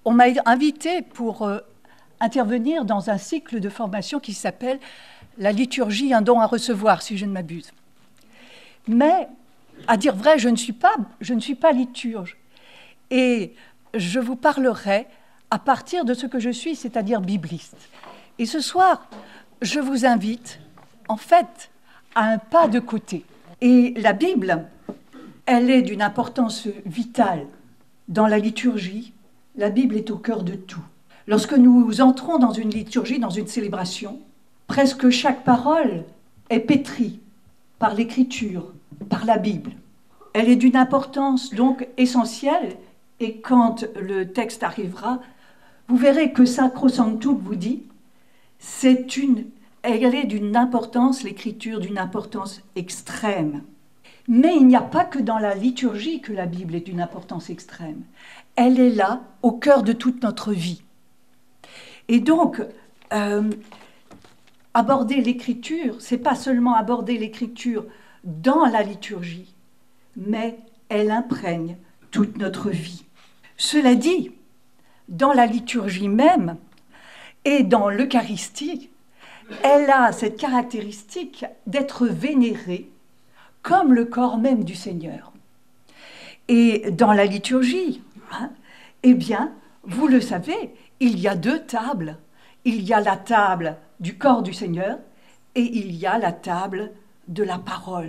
on m'a invité pour intervenir dans un cycle de formation qui s'appelle « La liturgie, un don à recevoir », si je ne m'abuse. Mais, à dire vrai, je ne suis pas liturge. Et je vous parlerai à partir de ce que je suis, c'est-à-dire bibliste. Et ce soir, je vous invite, en fait, à un pas de côté. Et la Bible, elle est d'une importance vitale dans la liturgie. La Bible est au cœur de tout. Lorsque nous entrons dans une liturgie, dans une célébration, presque chaque parole est pétrie par l'Écriture, par la Bible. Elle est d'une importance donc essentielle, et quand le texte arrivera, vous verrez que Sacrosanctum vous dit, elle est d'une importance, l'Écriture, d'une importance extrême. Mais il n'y a pas que dans la liturgie que la Bible est d'une importance extrême. Elle est là, au cœur de toute notre vie. Et donc, aborder l'Écriture, c'est pas seulement aborder l'Écriture dans la liturgie, mais elle imprègne toute notre vie. Cela dit, dans la liturgie même et dans l'Eucharistie, elle a cette caractéristique d'être vénérée comme le corps même du Seigneur. Et dans la liturgie, eh bien, vous le savez, il y a deux tables. Il y a la table du corps du Seigneur et il y a la table de la parole.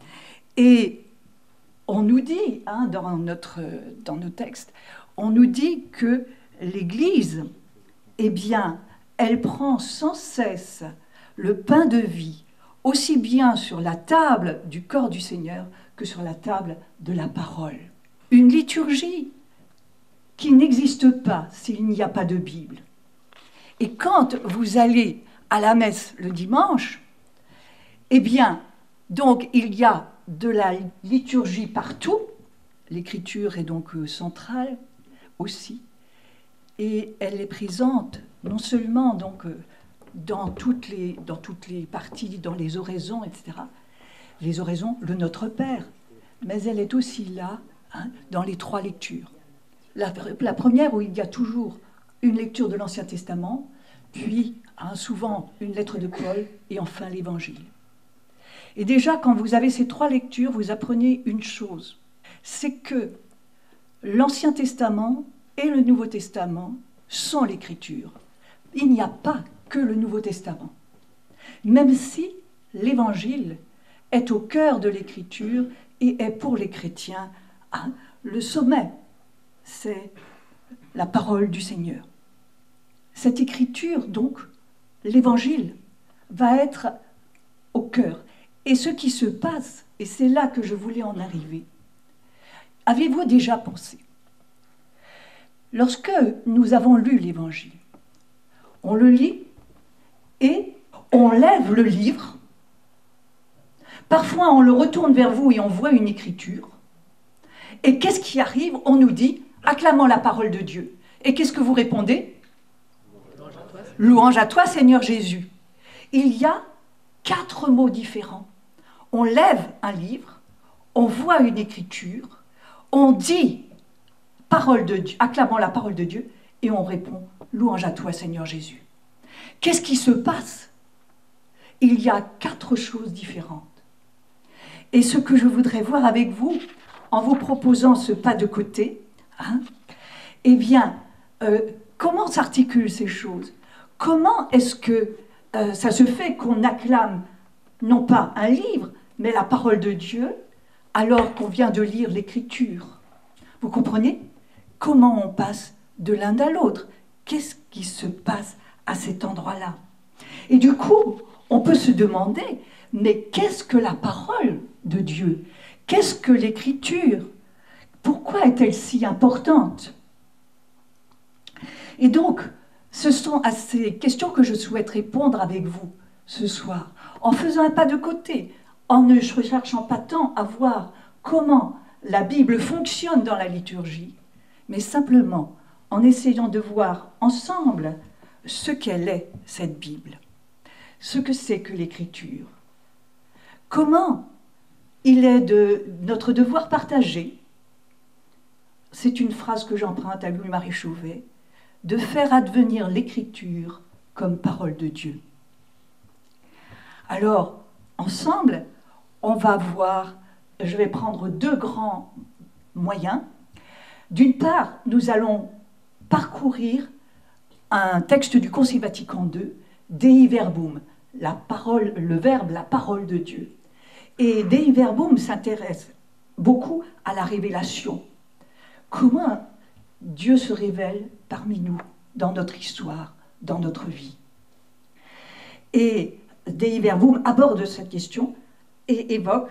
Et on nous dit, dans nos textes, on nous dit que l'Église, eh bien, elle prend sans cesse le pain de vie, aussi bien sur la table du corps du Seigneur que sur la table de la parole. Une liturgie qui n'existe pas s'il n'y a pas de Bible. Et quand vous allez à la messe le dimanche, eh bien, donc il y a de la liturgie partout, l'Écriture est donc centrale aussi, et elle est présente non seulement donc dans toutes les parties, dans les oraisons, etc., les oraisons, le Notre Père, mais elle est aussi là dans les trois lectures. La première où il y a toujours une lecture de l'Ancien Testament, puis souvent une lettre de Paul, et enfin l'Évangile. Et déjà, quand vous avez ces trois lectures, vous apprenez une chose, c'est que l'Ancien Testament et le Nouveau Testament sont l'Écriture. Il n'y a pas que le Nouveau Testament. Même si l'Évangile est au cœur de l'Écriture et est pour les chrétiens le sommet, c'est la parole du Seigneur. Cette Écriture, donc, l'Évangile, va être au cœur. Et ce qui se passe, et c'est là que je voulais en arriver, avez-vous déjà pensé? Lorsque nous avons lu l'Évangile, on le lit et on lève le livre. Parfois, on le retourne vers vous et on voit une écriture. Et qu'est-ce qui arrive? On nous dit « acclamons la parole de Dieu ». Et qu'est-ce que vous répondez? « Louange à toi, Seigneur Jésus ». Il y a 4 mots différents. On lève un livre, on voit une écriture, on dit « parole de Dieu, acclamons la parole de Dieu » et on répond « louange à toi, Seigneur Jésus ». Qu'est-ce qui se passe? Il y a 4 choses différentes. Et ce que je voudrais voir avec vous, en vous proposant ce pas de côté, eh bien, comment s'articulent ces choses? Comment est-ce que ça se fait qu'on acclame non pas un livre, mais la parole de Dieu, alors qu'on vient de lire l'Écriture? Vous comprenez? Comment on passe de l'un à l'autre? Qu'est-ce qui se passe à cet endroit-là? Et du coup, on peut se demander, mais qu'est-ce que la parole de Dieu? Qu'est-ce que l'Écriture? Pourquoi est-elle si importante? Et donc, ce sont à ces questions que je souhaite répondre avec vous ce soir, en faisant un pas de côté, en ne cherchant pas tant à voir comment la Bible fonctionne dans la liturgie, mais simplement en essayant de voir ensemble ce qu'elle est, cette Bible, ce que c'est que l'Écriture, comment il est de notre devoir partagé. C'est une phrase que j'emprunte à Louis-Marie Chauvet. de faire advenir l'Écriture comme parole de Dieu. Alors, ensemble, on va voir, je vais prendre deux grands moyens. D'une part, nous allons parcourir un texte du Concile Vatican II, Dei Verbum, la parole, le verbe, la parole de Dieu. Et Dei Verbum s'intéresse beaucoup à la révélation. Comment Dieu se révèle parmi nous, dans notre histoire, dans notre vie. Et Dei Verbum aborde cette question et évoque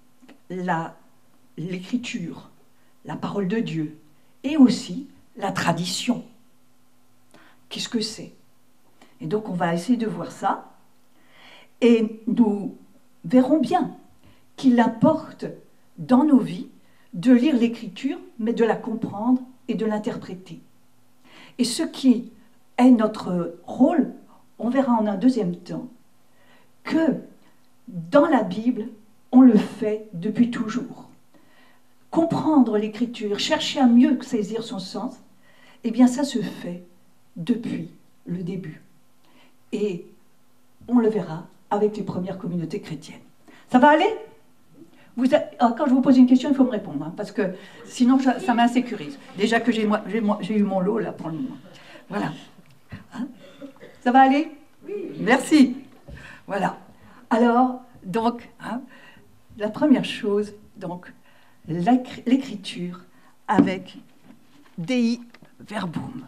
l'écriture, la parole de Dieu, et aussi la tradition. Qu'est-ce que c'est? Et donc on va essayer de voir ça, et nous verrons bien qu'il importe dans nos vies de lire l'écriture, mais de la comprendre et de l'interpréter. Et ce qui est notre rôle, on verra en un deuxième temps, que dans la Bible, on le fait depuis toujours. Comprendre l'écriture, chercher à mieux saisir son sens, eh bien ça se fait depuis le début. Et on le verra avec les premières communautés chrétiennes. Ça va aller ? Quand je vous pose une question, il faut me répondre, hein, parce que sinon ça m'insécurise. Déjà que j'ai eu mon lot là pour le moment. Voilà. Hein? Ça va aller? Oui. Merci. Voilà. Alors, donc, hein, la première chose, donc, l'écriture avec Dei Verbum.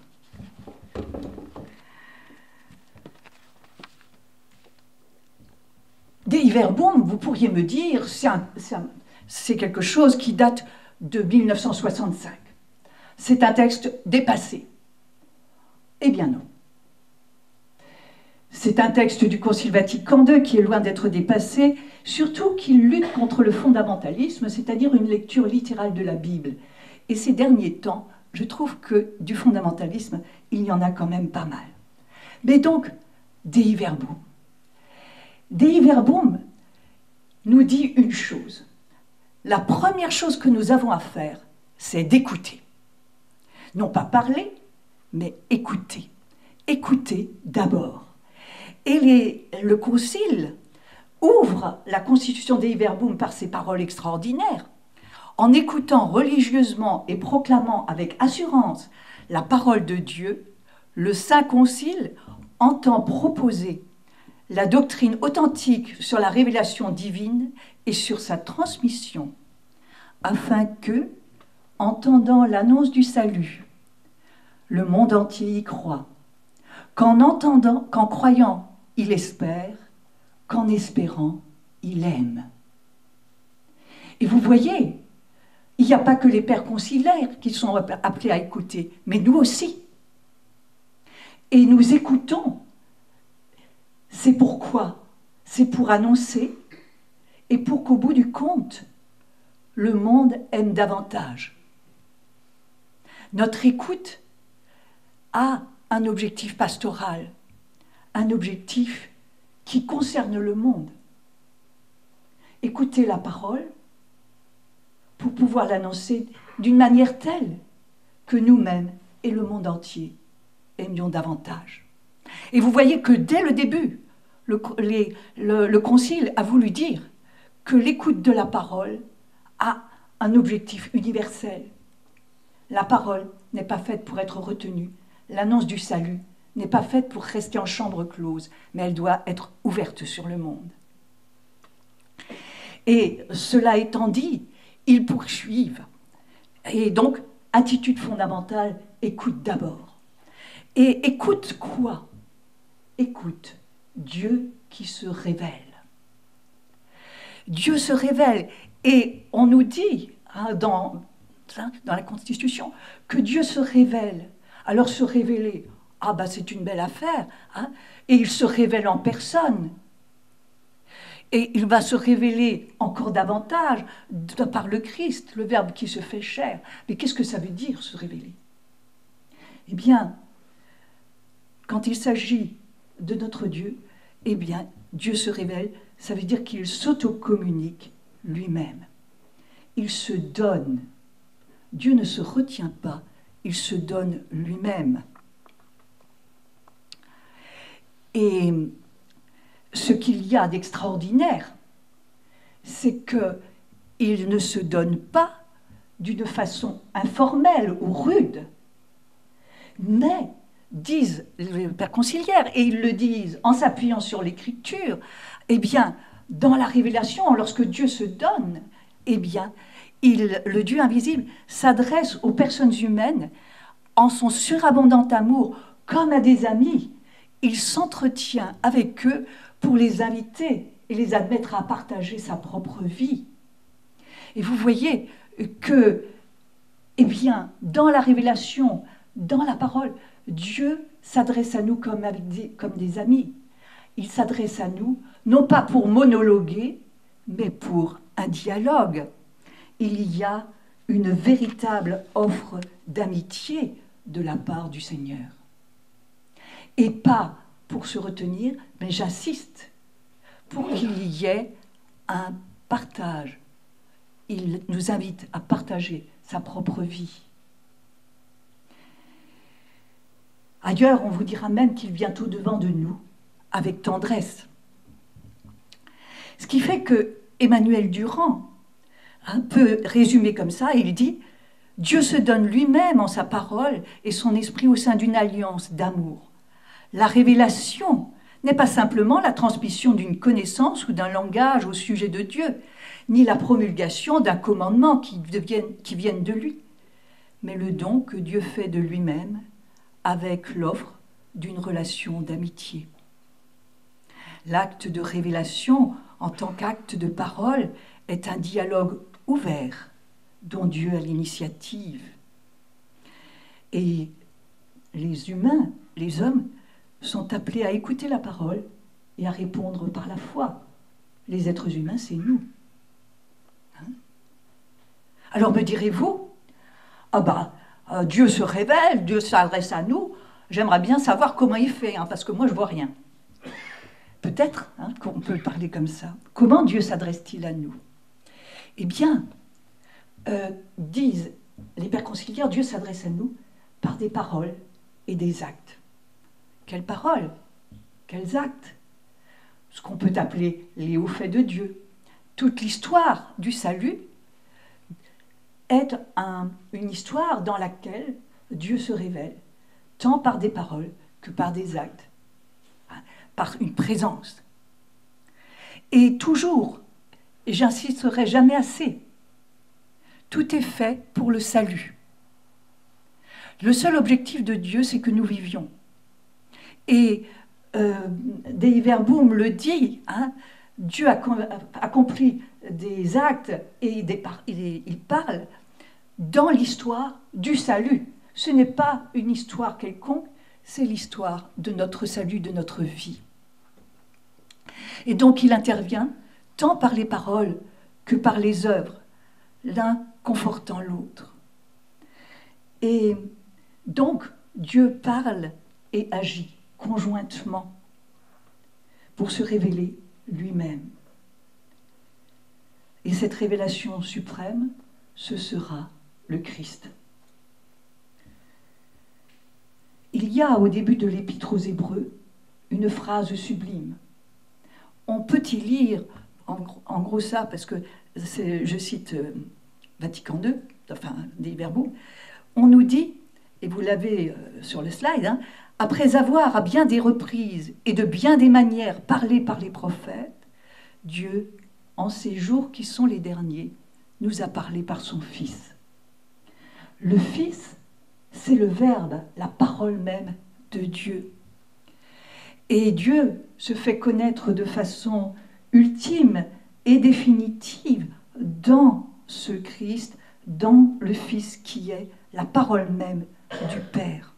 Dei Verbum, vous pourriez me dire, c'est quelque chose qui date de 1965. C'est un texte dépassé. Eh bien non. C'est un texte du Concile Vatican II qui est loin d'être dépassé, surtout qu'il lutte contre le fondamentalisme, c'est-à-dire une lecture littérale de la Bible. Et ces derniers temps, je trouve que du fondamentalisme, il y en a quand même pas mal. Mais donc, Dei Verbum. Dei Verbum nous dit une chose. La première chose que nous avons à faire, c'est d'écouter. Non pas parler, mais écouter. Écouter d'abord. Et le Concile ouvre la constitution Dei Verbum par ces paroles extraordinaires. En écoutant religieusement et proclamant avec assurance la parole de Dieu, le Saint Concile entend proposer la doctrine authentique sur la révélation divine et sur sa transmission, afin que, entendant l'annonce du salut, le monde entier y croit, qu'en croyant, il espère, qu'en espérant, il aime. Et vous voyez, il n'y a pas que les pères conciliaires qui sont appelés à écouter, mais nous aussi. Et nous écoutons. C'est pourquoi? C'est pour annoncer et pour qu'au bout du compte, le monde aime davantage. Notre écoute a un objectif pastoral, un objectif qui concerne le monde. Écouter la parole pour pouvoir l'annoncer d'une manière telle que nous-mêmes et le monde entier aimions davantage. Et vous voyez que dès le début, le Concile a voulu dire que l'écoute de la parole a un objectif universel. La parole n'est pas faite pour être retenue. L'annonce du salut n'est pas faite pour rester en chambre close, mais elle doit être ouverte sur le monde. Et cela étant dit, ils poursuivent. Et donc, attitude fondamentale, écoute d'abord. Et écoute quoi? Écoute Dieu qui se révèle. Dieu se révèle. Et on nous dit, hein, dans la Constitution, que Dieu se révèle. Alors se révéler, ah ben c'est une belle affaire, hein, et il se révèle en personne. Et il va se révéler encore davantage par le Christ, le Verbe qui se fait chair. Mais qu'est-ce que ça veut dire, se révéler? Eh bien, quand il s'agit de notre Dieu, eh bien, Dieu se révèle, ça veut dire qu'il s'auto-communique lui-même. Il se donne. Dieu ne se retient pas, il se donne lui-même. Et ce qu'il y a d'extraordinaire, c'est qu'il ne se donne pas d'une façon informelle ou rude, mais, disent les pères conciliaires, et ils le disent en s'appuyant sur l'Écriture, eh bien, dans la révélation, lorsque Dieu se donne, eh bien, le Dieu invisible s'adresse aux personnes humaines en son surabondant amour, comme à des amis. Il s'entretient avec eux pour les inviter et les admettre à partager sa propre vie. Et vous voyez que, eh bien, dans la révélation, dans la parole, Dieu s'adresse à nous comme des amis. Il s'adresse à nous, non pas pour monologuer, mais pour un dialogue. Il y a une véritable offre d'amitié de la part du Seigneur. Et pas pour se retenir, mais j'insiste, pour qu'il y ait un partage. Il nous invite à partager sa propre vie. Ailleurs, on vous dira même qu'il vient au-devant de nous, avec tendresse. Ce qui fait que Emmanuel Durand, un peu résumé comme ça, il dit « Dieu se donne lui-même en sa parole et son esprit au sein d'une alliance d'amour. La révélation n'est pas simplement la transmission d'une connaissance ou d'un langage au sujet de Dieu, ni la promulgation d'un commandement qui vienne de lui, mais le don que Dieu fait de lui-même avec l'offre d'une relation d'amitié. L'acte de révélation, en tant qu'acte de parole, est un dialogue ouvert dont Dieu a l'initiative. Et les humains, les hommes, sont appelés à écouter la parole et à répondre par la foi. Les êtres humains, c'est nous. Hein? Alors me direz-vous, Dieu se révèle, Dieu s'adresse à nous, j'aimerais bien savoir comment il fait, parce que moi je vois rien. Peut-être qu'on peut parler comme ça. Comment Dieu s'adresse-t-il à nous? Eh bien, disent les pères conciliaires, Dieu s'adresse à nous par des paroles et des actes. Quelles paroles? Quels actes? Ce qu'on peut appeler les hauts faits de Dieu. Toute l'histoire du salut est une histoire dans laquelle Dieu se révèle, tant par des paroles que par des actes, par une présence. Et toujours, et j'insisterai jamais assez, tout est fait pour le salut. Le seul objectif de Dieu, c'est que nous vivions. Et Dei Verbum le dit, Dieu a accompli des actes et il parle dans l'histoire du salut. Ce n'est pas une histoire quelconque, c'est l'histoire de notre salut, de notre vie. Et donc il intervient tant par les paroles que par les œuvres, l'un confortant l'autre. Et donc Dieu parle et agit conjointement pour se révéler lui-même. Et cette révélation suprême, ce sera le Christ. Il y a au début de l'Épître aux Hébreux une phrase sublime. On peut y lire, en gros ça, parce que je cite Vatican II, Dei Verbum, on nous dit, et vous l'avez sur le slide, après avoir à bien des reprises et de bien des manières parlé par les prophètes, Dieu, en ces jours qui sont les derniers, nous a parlé par son Fils. Le Fils, c'est le Verbe, la parole même de Dieu. Et Dieu se fait connaître de façon ultime et définitive dans ce Christ, dans le Fils qui est la parole même du Père.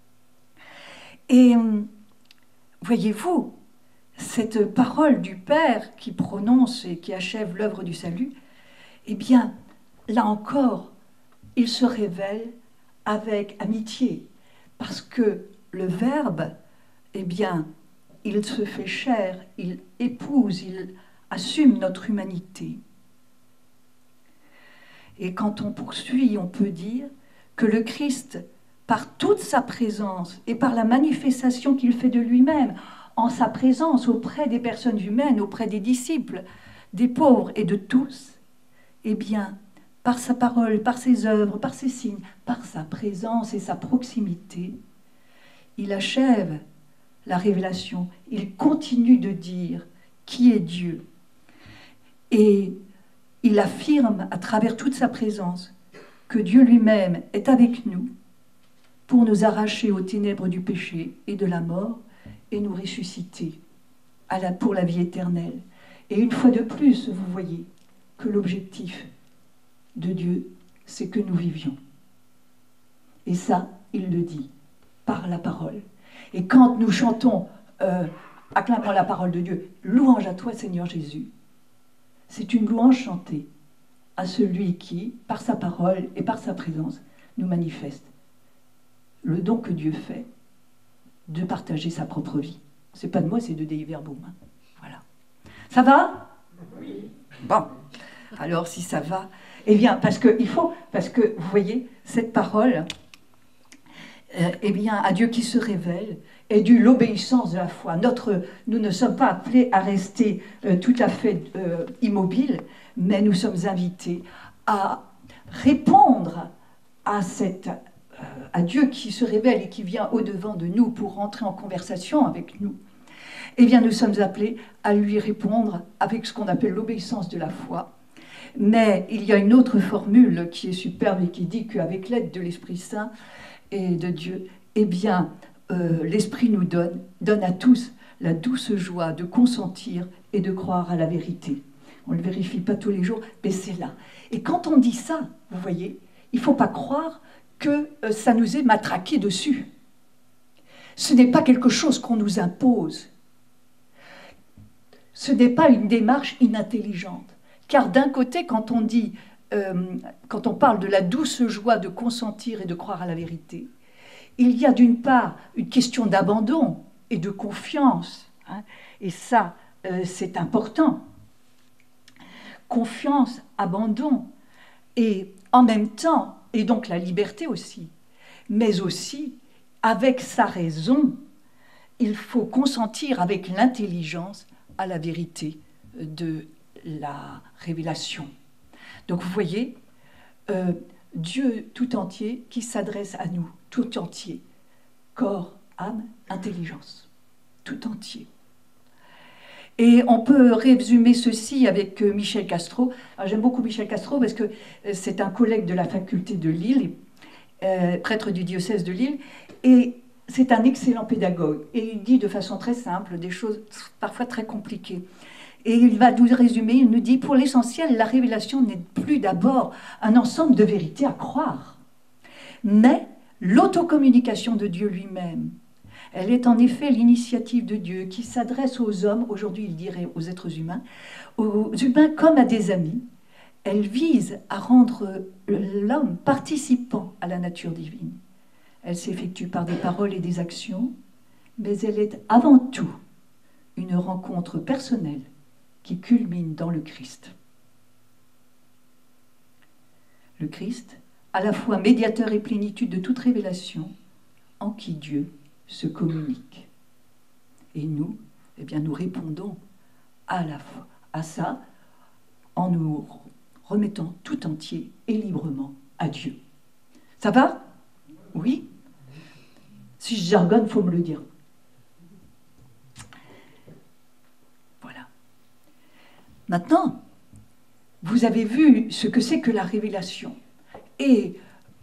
Et voyez-vous, cette parole du Père qui prononce et qui achève l'œuvre du salut, eh bien, là encore, il se révèle avec amitié, parce que le Verbe, eh bien, il se fait chair, il épouse, il assume notre humanité. Et quand on poursuit, on peut dire que le Christ, par toute sa présence et par la manifestation qu'il fait de lui-même, en sa présence auprès des personnes humaines, auprès des disciples, des pauvres et de tous, eh bien, par sa parole, par ses œuvres, par ses signes, par sa présence et sa proximité, il achève la révélation. Il continue de dire qui est Dieu. Et il affirme à travers toute sa présence que Dieu lui-même est avec nous pour nous arracher aux ténèbres du péché et de la mort et nous ressusciter pour la vie éternelle. Et une fois de plus, vous voyez que l'objectif de Dieu, c'est que nous vivions. Et ça, il le dit par la parole. Et quand nous chantons, acclamant la parole de Dieu, louange à toi Seigneur Jésus, c'est une louange chantée à celui qui, par sa parole et par sa présence, nous manifeste le don que Dieu fait de partager sa propre vie. C'est pas de moi, c'est de Dei Verbum. Voilà. Ça va? Oui. Bon. Alors, si ça va, eh bien, parce que vous voyez, cette parole, eh bien, à Dieu qui se révèle, est due l'obéissance de la foi. Nous ne sommes pas appelés à rester tout à fait immobiles, mais nous sommes invités à répondre à Dieu qui se révèle et qui vient au-devant de nous pour rentrer en conversation avec nous. Eh bien, nous sommes appelés à lui répondre avec ce qu'on appelle l'obéissance de la foi. Mais il y a une autre formule qui est superbe et qui dit qu'avec l'aide de l'Esprit Saint et de Dieu, eh bien, l'Esprit nous donne à tous la douce joie de consentir et de croire à la vérité. On ne le vérifie pas tous les jours, mais c'est là. Et quand on dit ça, vous voyez, il ne faut pas croire que ça nous est matraqué dessus. Ce n'est pas quelque chose qu'on nous impose. Ce n'est pas une démarche inintelligente. Car d'un côté, quand on parle de la douce joie de consentir et de croire à la vérité, il y a d'une part une question d'abandon et de confiance. Hein, et ça, c'est important. Confiance, abandon, et en même temps, et donc la liberté aussi, mais aussi, avec sa raison, il faut consentir avec l'intelligence à la vérité de la révélation. Donc vous voyez, Dieu tout entier qui s'adresse à nous, tout entier, corps, âme, intelligence, tout entier. Et on peut résumer ceci avec Michel Castro. J'aime beaucoup Michel Castro parce que c'est un collègue de la faculté de Lille, prêtre du diocèse de Lille, et c'est un excellent pédagogue. Et il dit de façon très simple des choses parfois très compliquées. Et il va nous résumer, il nous dit, pour l'essentiel, la révélation n'est plus d'abord un ensemble de vérités à croire, mais l'autocommunication de Dieu lui-même. Elle est en effet l'initiative de Dieu qui s'adresse aux hommes, aujourd'hui il dirait aux êtres humains, aux humains comme à des amis. Elle vise à rendre l'homme participant à la nature divine. Elle s'effectue par des paroles et des actions, mais elle est avant tout une rencontre personnelle qui culmine dans le Christ. Le Christ, à la fois médiateur et plénitude de toute révélation, en qui Dieu se communique. Et nous, eh bien, nous répondons à ça en nous remettant tout entier et librement à Dieu. Ça va? Oui? Si je jargonne, il faut me le dire. Voilà. Maintenant, vous avez vu ce que c'est que la révélation. Et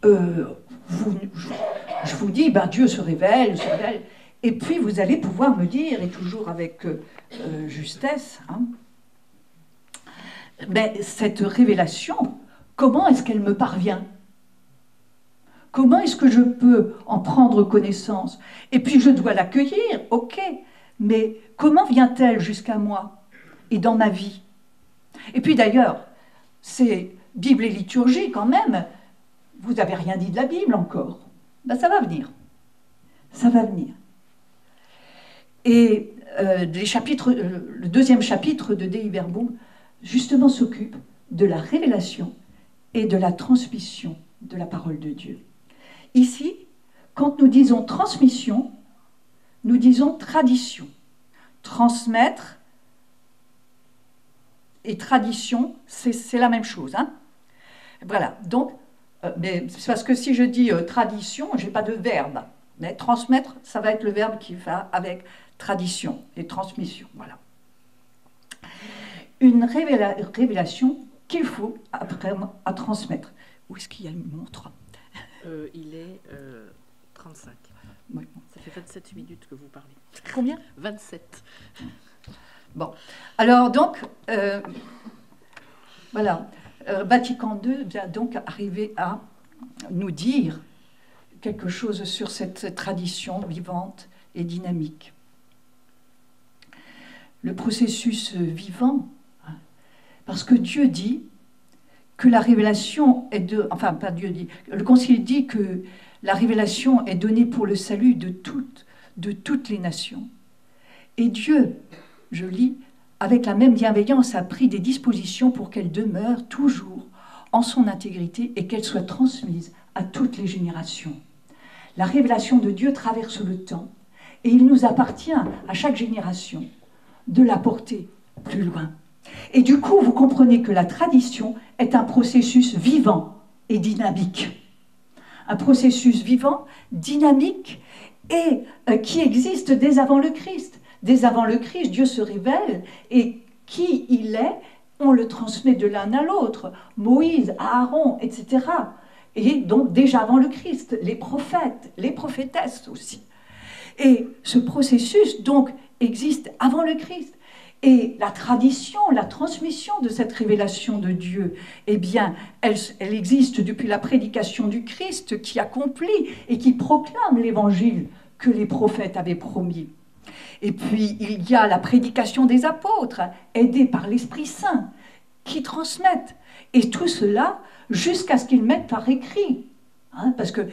je vous dis, ben, Dieu se révèle, et puis vous allez pouvoir me dire, et toujours avec justesse, hein, ben, cette révélation, comment est-ce qu'elle me parvient? Comment est-ce que je peux en prendre connaissance? Et puis je dois l'accueillir, ok, mais comment vient-elle jusqu'à moi et dans ma vie? Et puis d'ailleurs, c'est Bible et liturgie quand même. Vous n'avez rien dit de la Bible encore. Ben, ça va venir. Ça va venir. Et le deuxième chapitre de Dei Verbum, justement, s'occupe de la révélation et de la transmission de la parole de Dieu. Ici, quand nous disons transmission, nous disons tradition. transmettre et tradition, c'est la même chose. Hein. Voilà, donc, mais c'est parce que si je dis tradition, je n'ai pas de verbe. Mais transmettre, ça va être le verbe qui va avec tradition et transmission. Voilà. Une révélation qu'il faut apprendre à transmettre. Où est-ce qu'il y a une montre? Il est 35. Oui. Ça fait 27 minutes que vous parlez. Combien? 27. Bon. Alors donc, voilà. Vatican II vient donc arriver à nous dire quelque chose sur cette tradition vivante et dynamique. Le processus vivant, parce que Dieu dit que la révélation est de... Enfin, pas Dieu dit, le Concile dit que la révélation est donnée pour le salut de toutes les nations. Et Dieu, je lis, avec la même bienveillance, a pris des dispositions pour qu'elle demeure toujours en son intégrité et qu'elle soit transmise à toutes les générations. La révélation de Dieu traverse le temps et il nous appartient à chaque génération de la porter plus loin. Et du coup, vous comprenez que la tradition est un processus vivant et dynamique. Un processus vivant, dynamique et qui existe dès avant le Christ. Dès avant le Christ, Dieu se révèle et qui il est, on le transmet de l'un à l'autre. Moïse, Aaron, etc. Et donc déjà avant le Christ, les prophètes, les prophétesses aussi. Et ce processus donc existe avant le Christ. Et la tradition, la transmission de cette révélation de Dieu, eh bien, elle existe depuis la prédication du Christ qui accomplit et qui proclame l'évangile que les prophètes avaient promis. Et puis, il y a la prédication des apôtres, aidés par l'Esprit Saint, qui transmettent. Et tout cela jusqu'à ce qu'ils mettent par écrit. Hein, parce que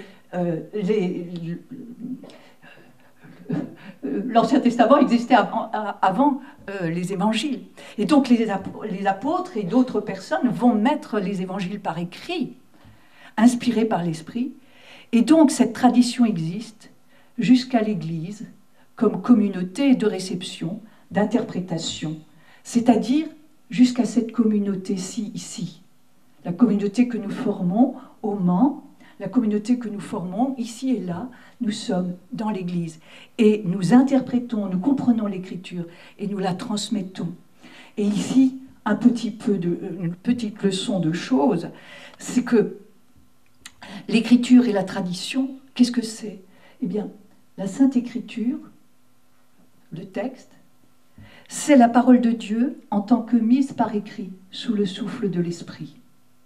l'Ancien Testament existait avant les évangiles. Et donc les apôtres et d'autres personnes vont mettre les évangiles par écrit, inspirés par l'Esprit. Et donc cette tradition existe jusqu'à l'Église comme communauté de réception, d'interprétation, c'est-à-dire jusqu'à cette communauté-ci, ici. La communauté que nous formons au Mans, la communauté que nous formons ici et là, nous sommes dans l'Église. Et nous interprétons, nous comprenons l'Écriture et nous la transmettons. Et ici, une petite leçon de choses, c'est que l'Écriture et la tradition, qu'est-ce que c'est? Eh bien, la Sainte Écriture, le texte, c'est la parole de Dieu en tant que mise par écrit sous le souffle de l'Esprit.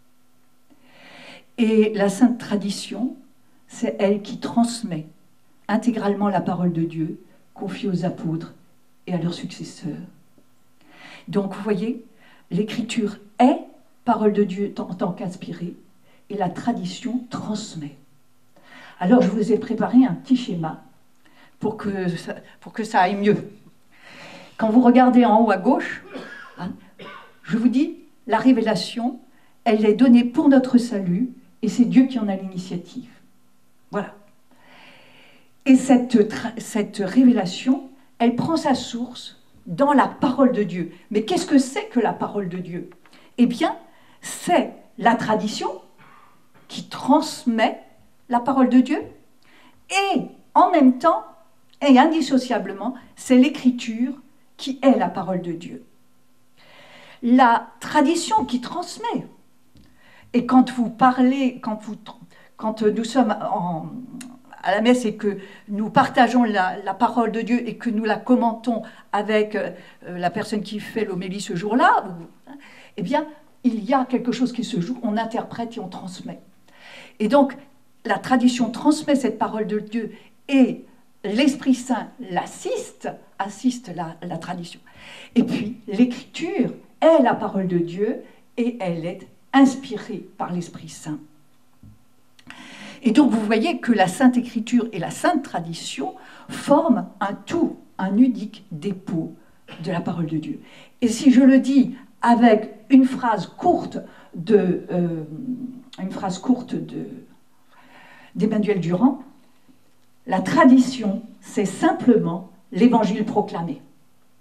Et la Sainte Tradition, c'est elle qui transmet intégralement la parole de Dieu confiée aux apôtres et à leurs successeurs. Donc, vous voyez, l'Écriture est parole de Dieu en tant qu'inspirée et la tradition transmet. Alors, je vous ai préparé un petit schéma pour que ça aille mieux. Quand vous regardez en haut à gauche, hein, je vous dis, la révélation, elle est donnée pour notre salut et c'est Dieu qui en a l'initiative. Voilà. Et cette révélation, elle prend sa source dans la parole de Dieu. Mais qu'est-ce que c'est que la parole de Dieu? Eh bien, c'est la tradition qui transmet la parole de Dieu et en même temps, et indissociablement, c'est l'Écriture qui est la parole de Dieu. La tradition qui transmet. Et quand vous parlez, quand nous sommes à la messe et que nous partageons la parole de Dieu et que nous la commentons avec la personne qui fait l'homélie ce jour-là, eh bien, il y a quelque chose qui se joue, on interprète et on transmet. Et donc, la tradition transmet cette parole de Dieu et l'Esprit Saint assiste la tradition. Et puis, l'Écriture est la parole de Dieu et elle est inspirée par l'Esprit Saint. Et donc, vous voyez que la Sainte Écriture et la Sainte Tradition forment un tout, un unique dépôt de la parole de Dieu. Et si je le dis avec une phrase courte d'Emmanuel Durand, la tradition, c'est simplement l'évangile proclamé.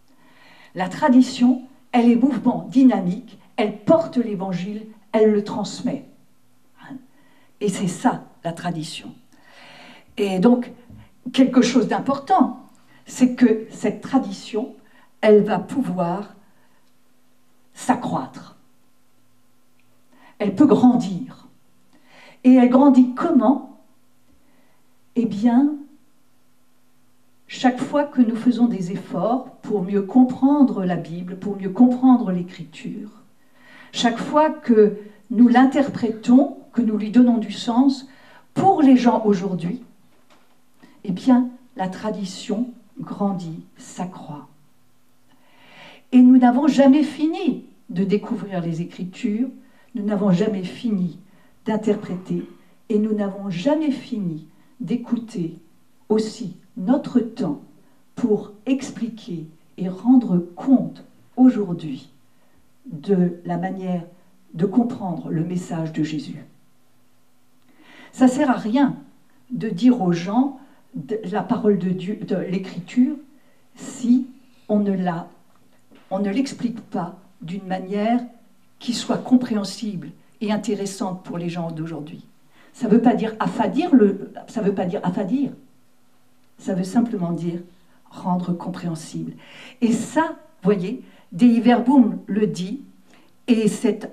La tradition, elle est mouvement dynamique, elle porte l'Évangile, elle le transmet. Et c'est ça, la tradition. Et donc, quelque chose d'important, c'est que cette tradition, elle va pouvoir s'accroître. Elle peut grandir. Et elle grandit comment? Eh bien, chaque fois que nous faisons des efforts pour mieux comprendre la Bible, pour mieux comprendre l'Écriture, chaque fois que nous l'interprétons, que nous lui donnons du sens, pour les gens aujourd'hui, eh bien, la tradition grandit, s'accroît. Et nous n'avons jamais fini de découvrir les Écritures, nous n'avons jamais fini d'interpréter, et nous n'avons jamais fini d'écouter aussi notre temps pour expliquer et rendre compte aujourd'hui de la manière de comprendre le message de Jésus. Ça ne sert à rien de dire aux gens la parole de Dieu, de l'Écriture, si on ne l'explique pas d'une manière qui soit compréhensible et intéressante pour les gens d'aujourd'hui. Ça ne veut pas dire affadir, ça veut pas dire affadir. Ça veut simplement dire rendre compréhensible. Et ça, voyez, Dei Verbum le dit, et c'est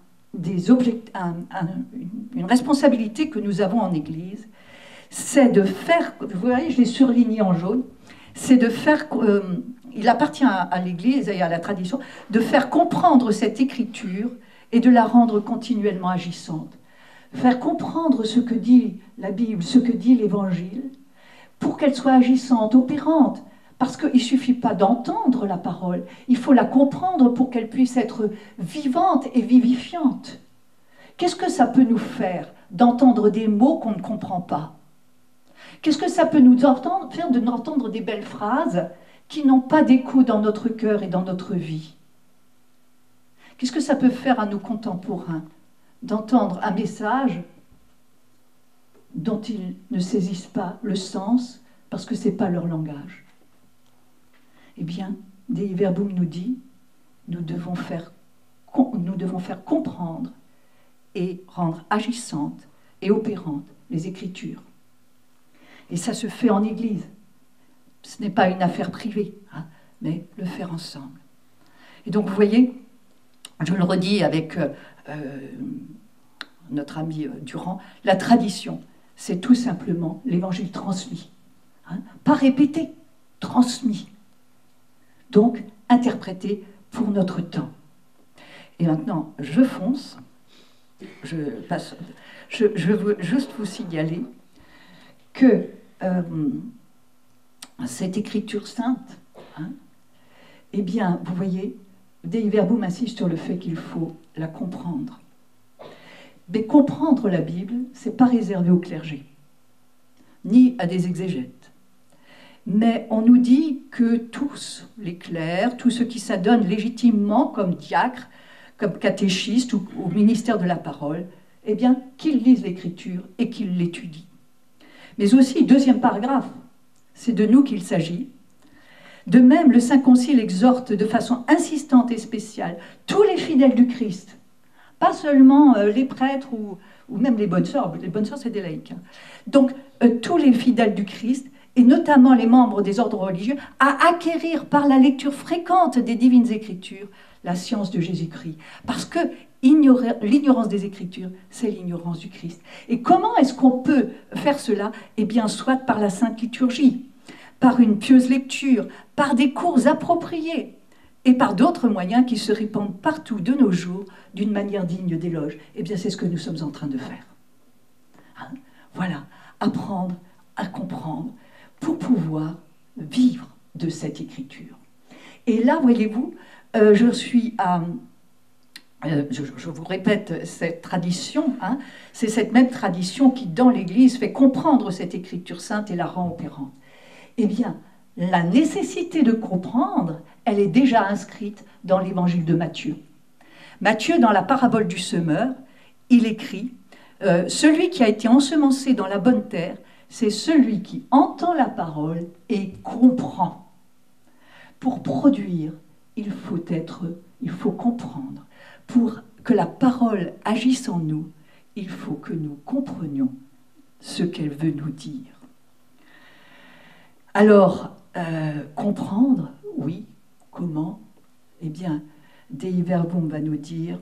une responsabilité que nous avons en Église, c'est de faire, vous voyez, je l'ai surligné en jaune, c'est de faire, il appartient à l'Église et à la tradition, de faire comprendre cette écriture et de la rendre continuellement agissante. Faire comprendre ce que dit la Bible, ce que dit l'Évangile, pour qu'elle soit agissante, opérante. Parce qu'il ne suffit pas d'entendre la parole, il faut la comprendre pour qu'elle puisse être vivante et vivifiante. Qu'est-ce que ça peut nous faire d'entendre des mots qu'on ne comprend pas? Qu'est-ce que ça peut nous faire d'entendre des belles phrases qui n'ont pas d'écho dans notre cœur et dans notre vie? Qu'est-ce que ça peut faire à nos contemporains d'entendre un message dont ils ne saisissent pas le sens parce que ce n'est pas leur langage? Eh bien, Dei Verbum nous dit, nous devons faire comprendre et rendre agissantes et opérantes les Écritures. Et ça se fait en Église. Ce n'est pas une affaire privée, hein, mais le faire ensemble. Et donc, vous voyez, je le redis avec notre ami Durand, la tradition, c'est tout simplement l'Évangile transmis. Hein, pas répété, transmis. Donc, interprété pour notre temps. Et maintenant, je fonce. Je veux juste vous signaler que cette écriture sainte, hein, eh bien, vous voyez, Dei Verbum insiste sur le fait qu'il faut la comprendre. Mais comprendre la Bible, ce n'est pas réservé au clergé, ni à des exégètes. Mais on nous dit que tous les clercs, tous ceux qui s'adonnent légitimement comme diacres, comme catéchistes ou au ministère de la parole, eh bien, qu'ils lisent l'Écriture et qu'ils l'étudient. Mais aussi, deuxième paragraphe, c'est de nous qu'il s'agit. De même, le Saint Concile exhorte de façon insistante et spéciale tous les fidèles du Christ, pas seulement les prêtres ou même les bonnes sœurs. Les bonnes sœurs, c'est des laïcs. Hein. Donc, tous les fidèles du Christ, et notamment les membres des ordres religieux, à acquérir par la lecture fréquente des divines Écritures la science de Jésus-Christ. Parce que l'ignorance des Écritures, c'est l'ignorance du Christ. Et comment est-ce qu'on peut faire cela? Eh bien, soit par la Sainte Liturgie, par une pieuse lecture, par des cours appropriés, et par d'autres moyens qui se répandent partout de nos jours d'une manière digne d'éloge. Eh bien, c'est ce que nous sommes en train de faire. Hein? Voilà, apprendre à comprendre pour pouvoir vivre de cette écriture. Et là, voyez-vous, je vous répète cette tradition, hein, c'est cette même tradition qui, dans l'Église, fait comprendre cette écriture sainte et la rend opérante. Eh bien, la nécessité de comprendre, elle est déjà inscrite dans l'évangile de Matthieu. Matthieu, dans la parabole du semeur, il écrit « Celui qui a été ensemencé dans la bonne terre, c'est celui qui entend la parole et comprend, pour produire il faut comprendre. Pour que la parole agisse en nous, il faut que nous comprenions ce qu'elle veut nous dire. Alors, comprendre, oui, comment? Eh bien, Dei Verbum va nous dire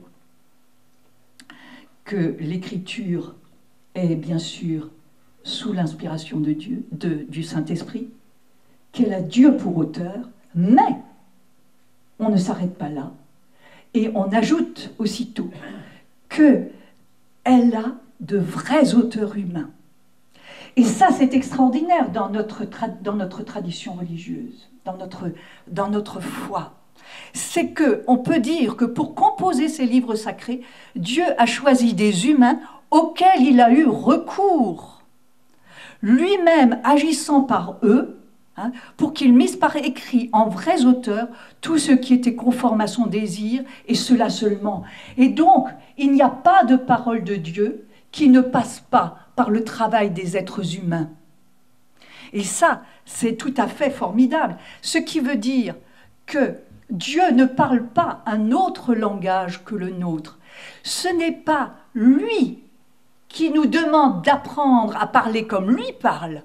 que l'écriture est bien sûr sous l'inspiration de Dieu, du Saint-Esprit, qu'elle a Dieu pour auteur, mais on ne s'arrête pas là. Et on ajoute aussitôt qu'elle a de vrais auteurs humains. Et ça, c'est extraordinaire dans notre tradition religieuse, dans notre foi. C'est qu'on peut dire que pour composer ces livres sacrés, Dieu a choisi des humains auxquels il a eu recours, lui-même agissant par eux, pour qu'il mise par écrit en vrais auteurs tout ce qui était conforme à son désir, et cela seulement. Et donc, il n'y a pas de parole de Dieu qui ne passe pas par le travail des êtres humains. Et ça, c'est tout à fait formidable. Ce qui veut dire que Dieu ne parle pas un autre langage que le nôtre. Ce n'est pas lui qui nous demande d'apprendre à parler comme lui parle,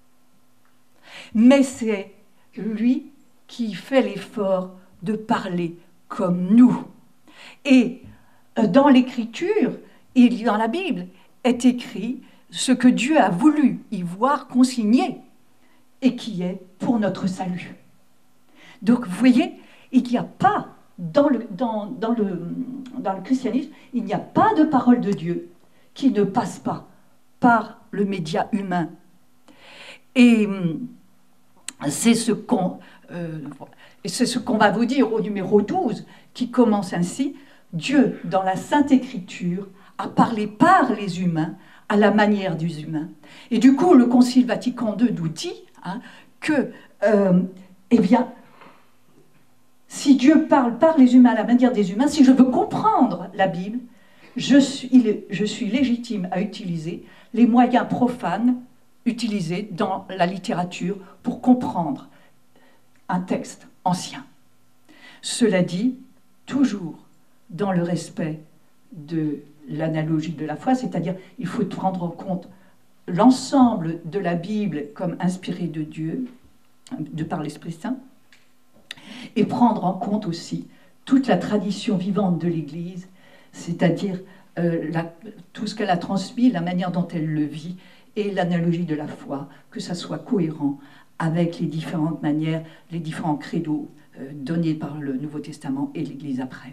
mais c'est lui qui fait l'effort de parler comme nous. Et dans l'Écriture, dans la Bible, est écrit ce que Dieu a voulu y voir consigné et qui est pour notre salut. Donc, vous voyez, il n'y a pas, dans le christianisme, il n'y a pas de parole de Dieu qui ne passe pas par le média humain. Et c'est ce qu'on va vous dire au numéro 12, qui commence ainsi: Dieu, dans la Sainte Écriture, a parlé par les humains à la manière des humains. Et du coup, le Concile Vatican II nous dit que, eh bien, si Dieu parle par les humains à la manière des humains, si je veux comprendre la Bible, je suis légitime à utiliser les moyens profanes utilisés dans la littérature pour comprendre un texte ancien. Cela dit, toujours dans le respect de l'analogie de la foi, c'est-à-dire il faut prendre en compte l'ensemble de la Bible comme inspirée de Dieu, de par l'Esprit Saint, et prendre en compte aussi toute la tradition vivante de l'Église, c'est-à-dire tout ce qu'elle a transmis, la manière dont elle le vit, et l'analogie de la foi, que ça soit cohérent avec les différentes manières, les différents credos donnés par le Nouveau Testament et l'Église après.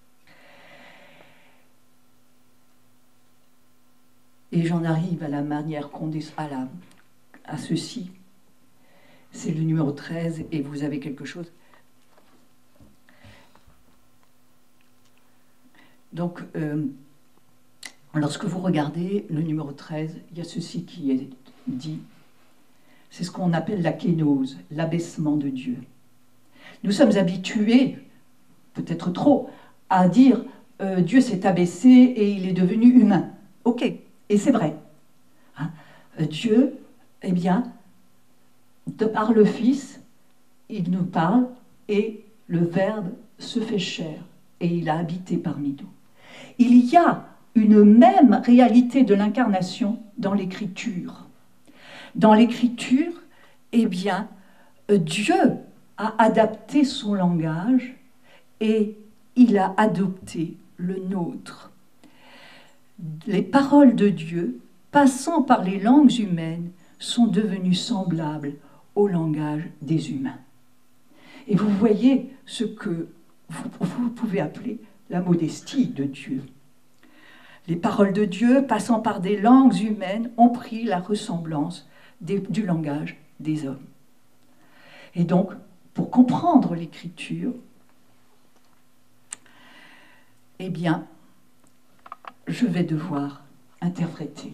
Et j'en arrive à la manière à ceci. C'est le numéro 13, et vous avez quelque chose. Donc, lorsque vous regardez le numéro 13, il y a ceci qui est dit. C'est ce qu'on appelle la kénose, l'abaissement de Dieu. Nous sommes habitués, peut-être trop, à dire Dieu s'est abaissé et il est devenu humain. Ok, et c'est vrai. Dieu, eh bien, par le Fils, il nous parle et le Verbe se fait chair et il a habité parmi nous. Il y a une même réalité de l'incarnation dans l'Écriture. Dans l'Écriture, eh bien, Dieu a adapté son langage et il a adopté le nôtre. Les paroles de Dieu, passant par les langues humaines, sont devenues semblables au langage des humains. Et vous voyez ce que vous pouvez appeler la modestie de Dieu. Les paroles de Dieu, passant par des langues humaines, ont pris la ressemblance du langage des hommes. Et donc, pour comprendre l'Écriture, eh bien, je vais devoir interpréter.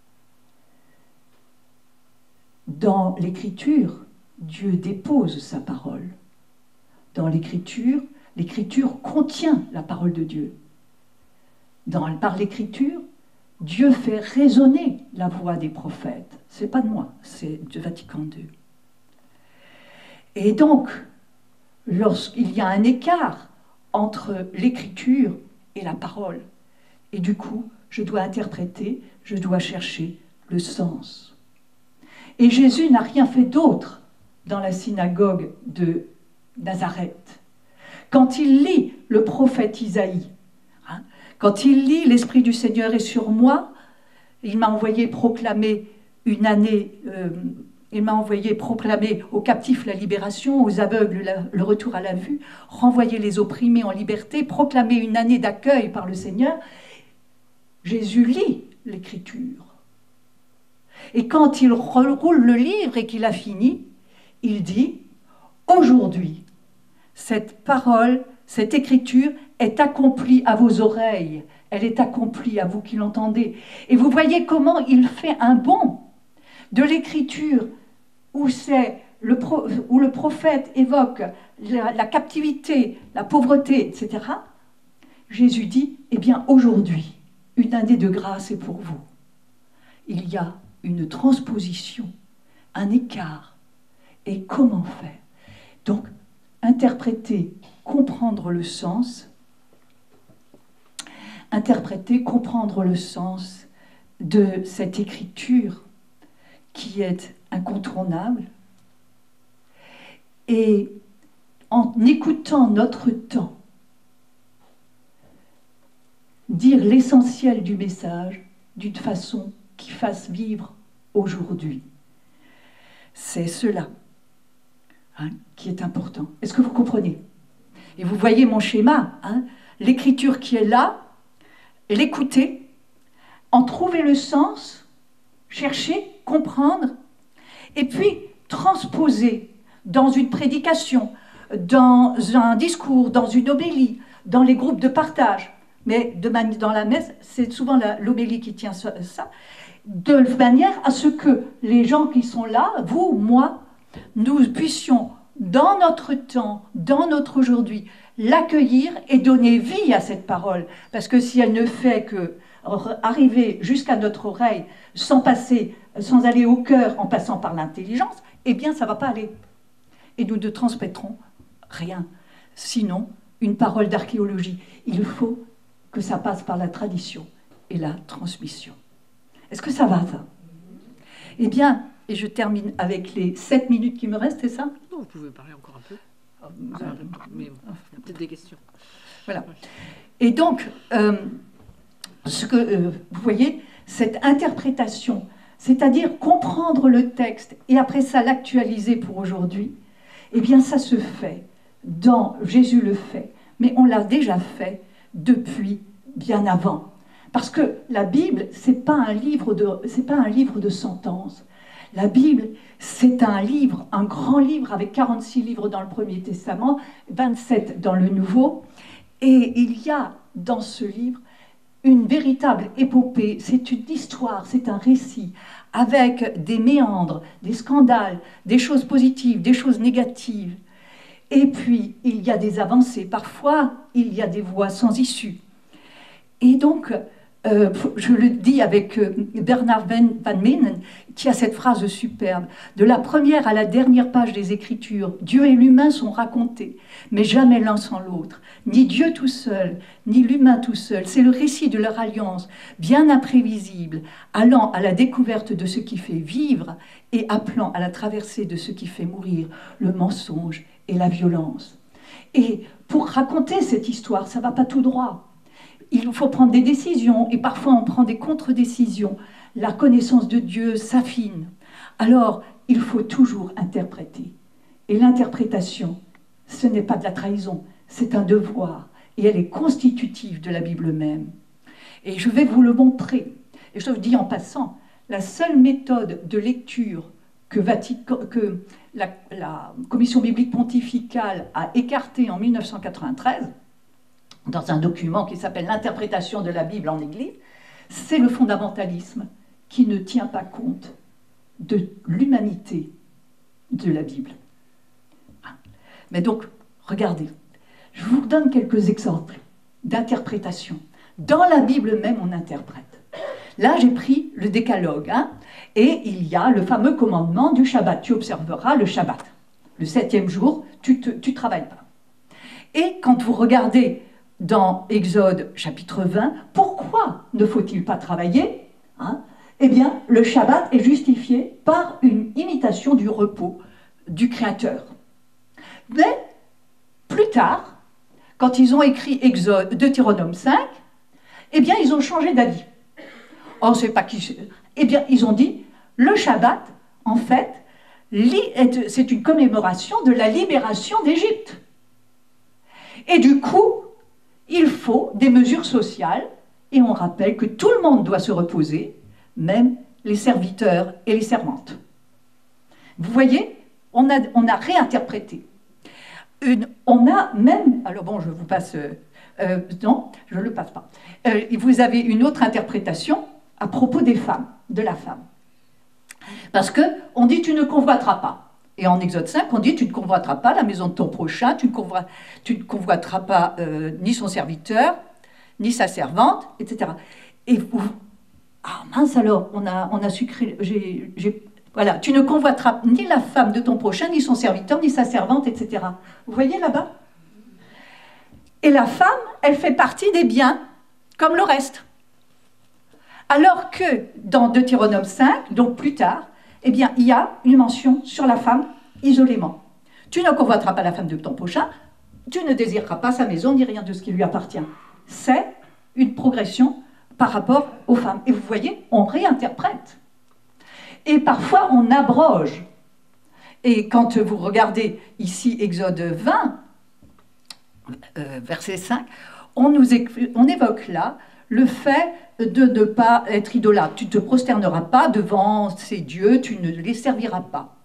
Dans l'Écriture, Dieu dépose sa parole. Dans l'Écriture contient la parole de Dieu. Par l'Écriture, Dieu fait résonner la voix des prophètes. Ce n'est pas de moi, c'est de Vatican II. Et donc, lorsqu'il y a un écart entre l'écriture et la parole. Et du coup, je dois interpréter, je dois chercher le sens. Et Jésus n'a rien fait d'autre dans la synagogue de Nazareth. Quand il lit le prophète Isaïe, quand il lit « L'Esprit du Seigneur est sur moi », il m'a envoyé proclamer une année, il m'a envoyé proclamer aux captifs la libération, aux aveugles le retour à la vue, renvoyer les opprimés en liberté, proclamer une année d'accueil par le Seigneur. Jésus lit l'Écriture. Et quand il roule le livre et qu'il a fini, il dit « Aujourd'hui, cette parole, cette Écriture est accomplie à vos oreilles, elle est accomplie à vous qui l'entendez. » Et vous voyez comment il fait un bond de l'Écriture où le prophète évoque la captivité, la pauvreté, etc. Jésus dit « Eh bien, aujourd'hui, une année de grâce est pour vous. » Il y a une transposition, un écart. Et comment faire? Donc, interpréter, comprendre le sens, interpréter, comprendre le sens de cette écriture qui est incontournable. Et en écoutant notre temps, dire l'essentiel du message d'une façon qui fasse vivre aujourd'hui. C'est cela qui est important. Est-ce que vous comprenez? Et vous voyez mon schéma, l'écriture qui est là, l'écouter, en trouver le sens, chercher, comprendre, et puis transposer dans une prédication, dans un discours, dans une homélie, dans les groupes de partage. Mais dans la messe, c'est souvent l'homélie qui tient ça, de manière à ce que les gens qui sont là, vous, moi, nous puissions, dans notre temps, dans notre aujourd'hui, l'accueillir et donner vie à cette parole. Parce que si elle ne fait que arriver jusqu'à notre oreille sans aller au cœur en passant par l'intelligence, eh bien ça ne va pas aller. Et nous ne transmettrons rien. Sinon, une parole d'archéologie. Il faut que ça passe par la tradition et la transmission. Est-ce que ça va, ça? Eh bien, et je termine avec les 7 minutes qui me restent, c'est ça? Non, vous pouvez parler encore un peu. Mais il y a peut-être des questions. Voilà. Et donc, vous voyez, cette interprétation, c'est-à-dire comprendre le texte et après ça l'actualiser pour aujourd'hui, eh bien ça se fait, Jésus le fait, mais on l'a déjà fait depuis bien avant. Parce que la Bible, c'est pas un livre de sentences. La Bible, c'est un grand livre avec 46 livres dans le Premier Testament, 27 dans le Nouveau. Et il y a dans ce livre une véritable épopée, c'est une histoire, c'est un récit, avec des méandres, des scandales, des choses positives, des choses négatives. Et puis, il y a des avancées. Parfois, il y a des voies sans issue. Et donc, je le dis avec Bernard Van Menen, qui a cette phrase superbe. De la première à la dernière page des Écritures, Dieu et l'humain sont racontés, mais jamais l'un sans l'autre. Ni Dieu tout seul, ni l'humain tout seul. C'est le récit de leur alliance, bien imprévisible, allant à la découverte de ce qui fait vivre et appelant à la traversée de ce qui fait mourir, le mensonge et la violence. Et pour raconter cette histoire, ça ne va pas tout droit. Il faut prendre des décisions, et parfois on prend des contre-décisions. La connaissance de Dieu s'affine. Alors, il faut toujours interpréter. Et l'interprétation, ce n'est pas de la trahison, c'est un devoir. Et elle est constitutive de la Bible même. Et je vais vous le montrer. Et je vous dis en passant, la seule méthode de lecture que la Commission biblique pontificale a écartée en 1993, dans un document qui s'appelle « L'interprétation de la Bible en Église », c'est le fondamentalisme qui ne tient pas compte de l'humanité de la Bible. Mais donc, regardez, je vous donne quelques exemples d'interprétation. Dans la Bible même, on interprète. Là, j'ai pris le décalogue, et il y a le fameux commandement du Shabbat. Tu observeras le Shabbat. Le 7e jour, tu ne travailles pas. Et quand vous regardez dans Exode chapitre 20, pourquoi ne faut-il pas travailler, hein? Eh bien, le Shabbat est justifié par une imitation du repos du Créateur. Mais, plus tard, quand ils ont écrit Deutéronome 5, eh bien, ils ont changé d'avis. On ne sait pas qui... Eh bien, ils ont dit, le Shabbat, en fait, c'est une commémoration de la libération d'Égypte. Et du coup, il faut des mesures sociales, et on rappelle que tout le monde doit se reposer, même les serviteurs et les servantes. Vous voyez, on a réinterprété. On a même... Alors bon, je vous passe... non, je ne le passe pas. Vous avez une autre interprétation à propos des femmes, de la femme. Parce qu'on dit tu ne convoiteras pas. Et en Exode 5, on dit tu ne convoiteras pas la maison de ton prochain, tu ne convoiteras pas ni son serviteur, ni sa servante, etc. Et vous... Ah mince alors, on a sucré... Voilà, tu ne convoiteras ni la femme de ton prochain, ni son serviteur, ni sa servante, etc. Vous voyez là-bas? Et la femme, elle fait partie des biens, comme le reste. Alors que dans Deutéronome 5, donc plus tard, eh bien, il y a une mention sur la femme isolément. Tu ne convoiteras pas la femme de ton prochain, tu ne désireras pas sa maison, ni rien de ce qui lui appartient. C'est une progression par rapport aux femmes. Et vous voyez, on réinterprète. Et parfois, on abroge. Et quand vous regardez ici Exode 20, verset 5, on évoque là le fait de ne pas être idolâtre. Tu ne te prosterneras pas devant ces dieux, tu ne les serviras pas.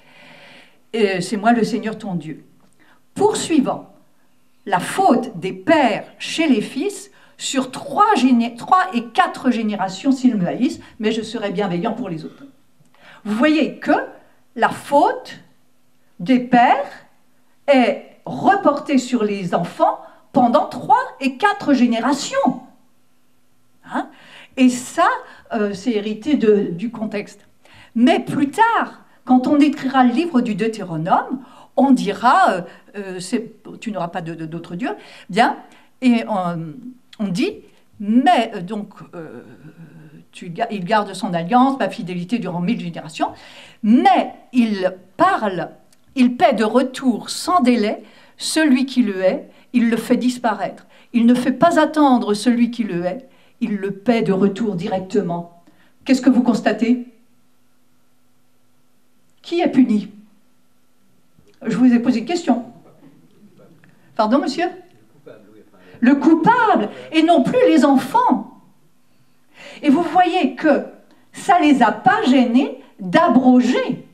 C'est moi le Seigneur ton Dieu. Poursuivant la faute des pères chez les fils sur 3 et 4 générations s'ils me haïssent, mais je serai bienveillant pour les autres. Vous voyez que la faute des pères est reportée sur les enfants pendant 3 et 4 générations. Hein? Et ça, c'est hérité du contexte. Mais plus tard, quand on écrira le livre du Deutéronome, on dira, tu n'auras pas d'autres dieux, bien, et on dit, mais donc, il garde son alliance, ma fidélité durant 1000 générations, mais il paie de retour sans délai celui qui le hait, il le fait disparaître. Il ne fait pas attendre celui qui le hait, il le paie de retour directement. Qu'est-ce que vous constatez? Qui est puni? Je vous ai posé une question. Pardon, monsieur? Le coupable, et non plus les enfants. Et vous voyez que ça ne les a pas gênés d'abroger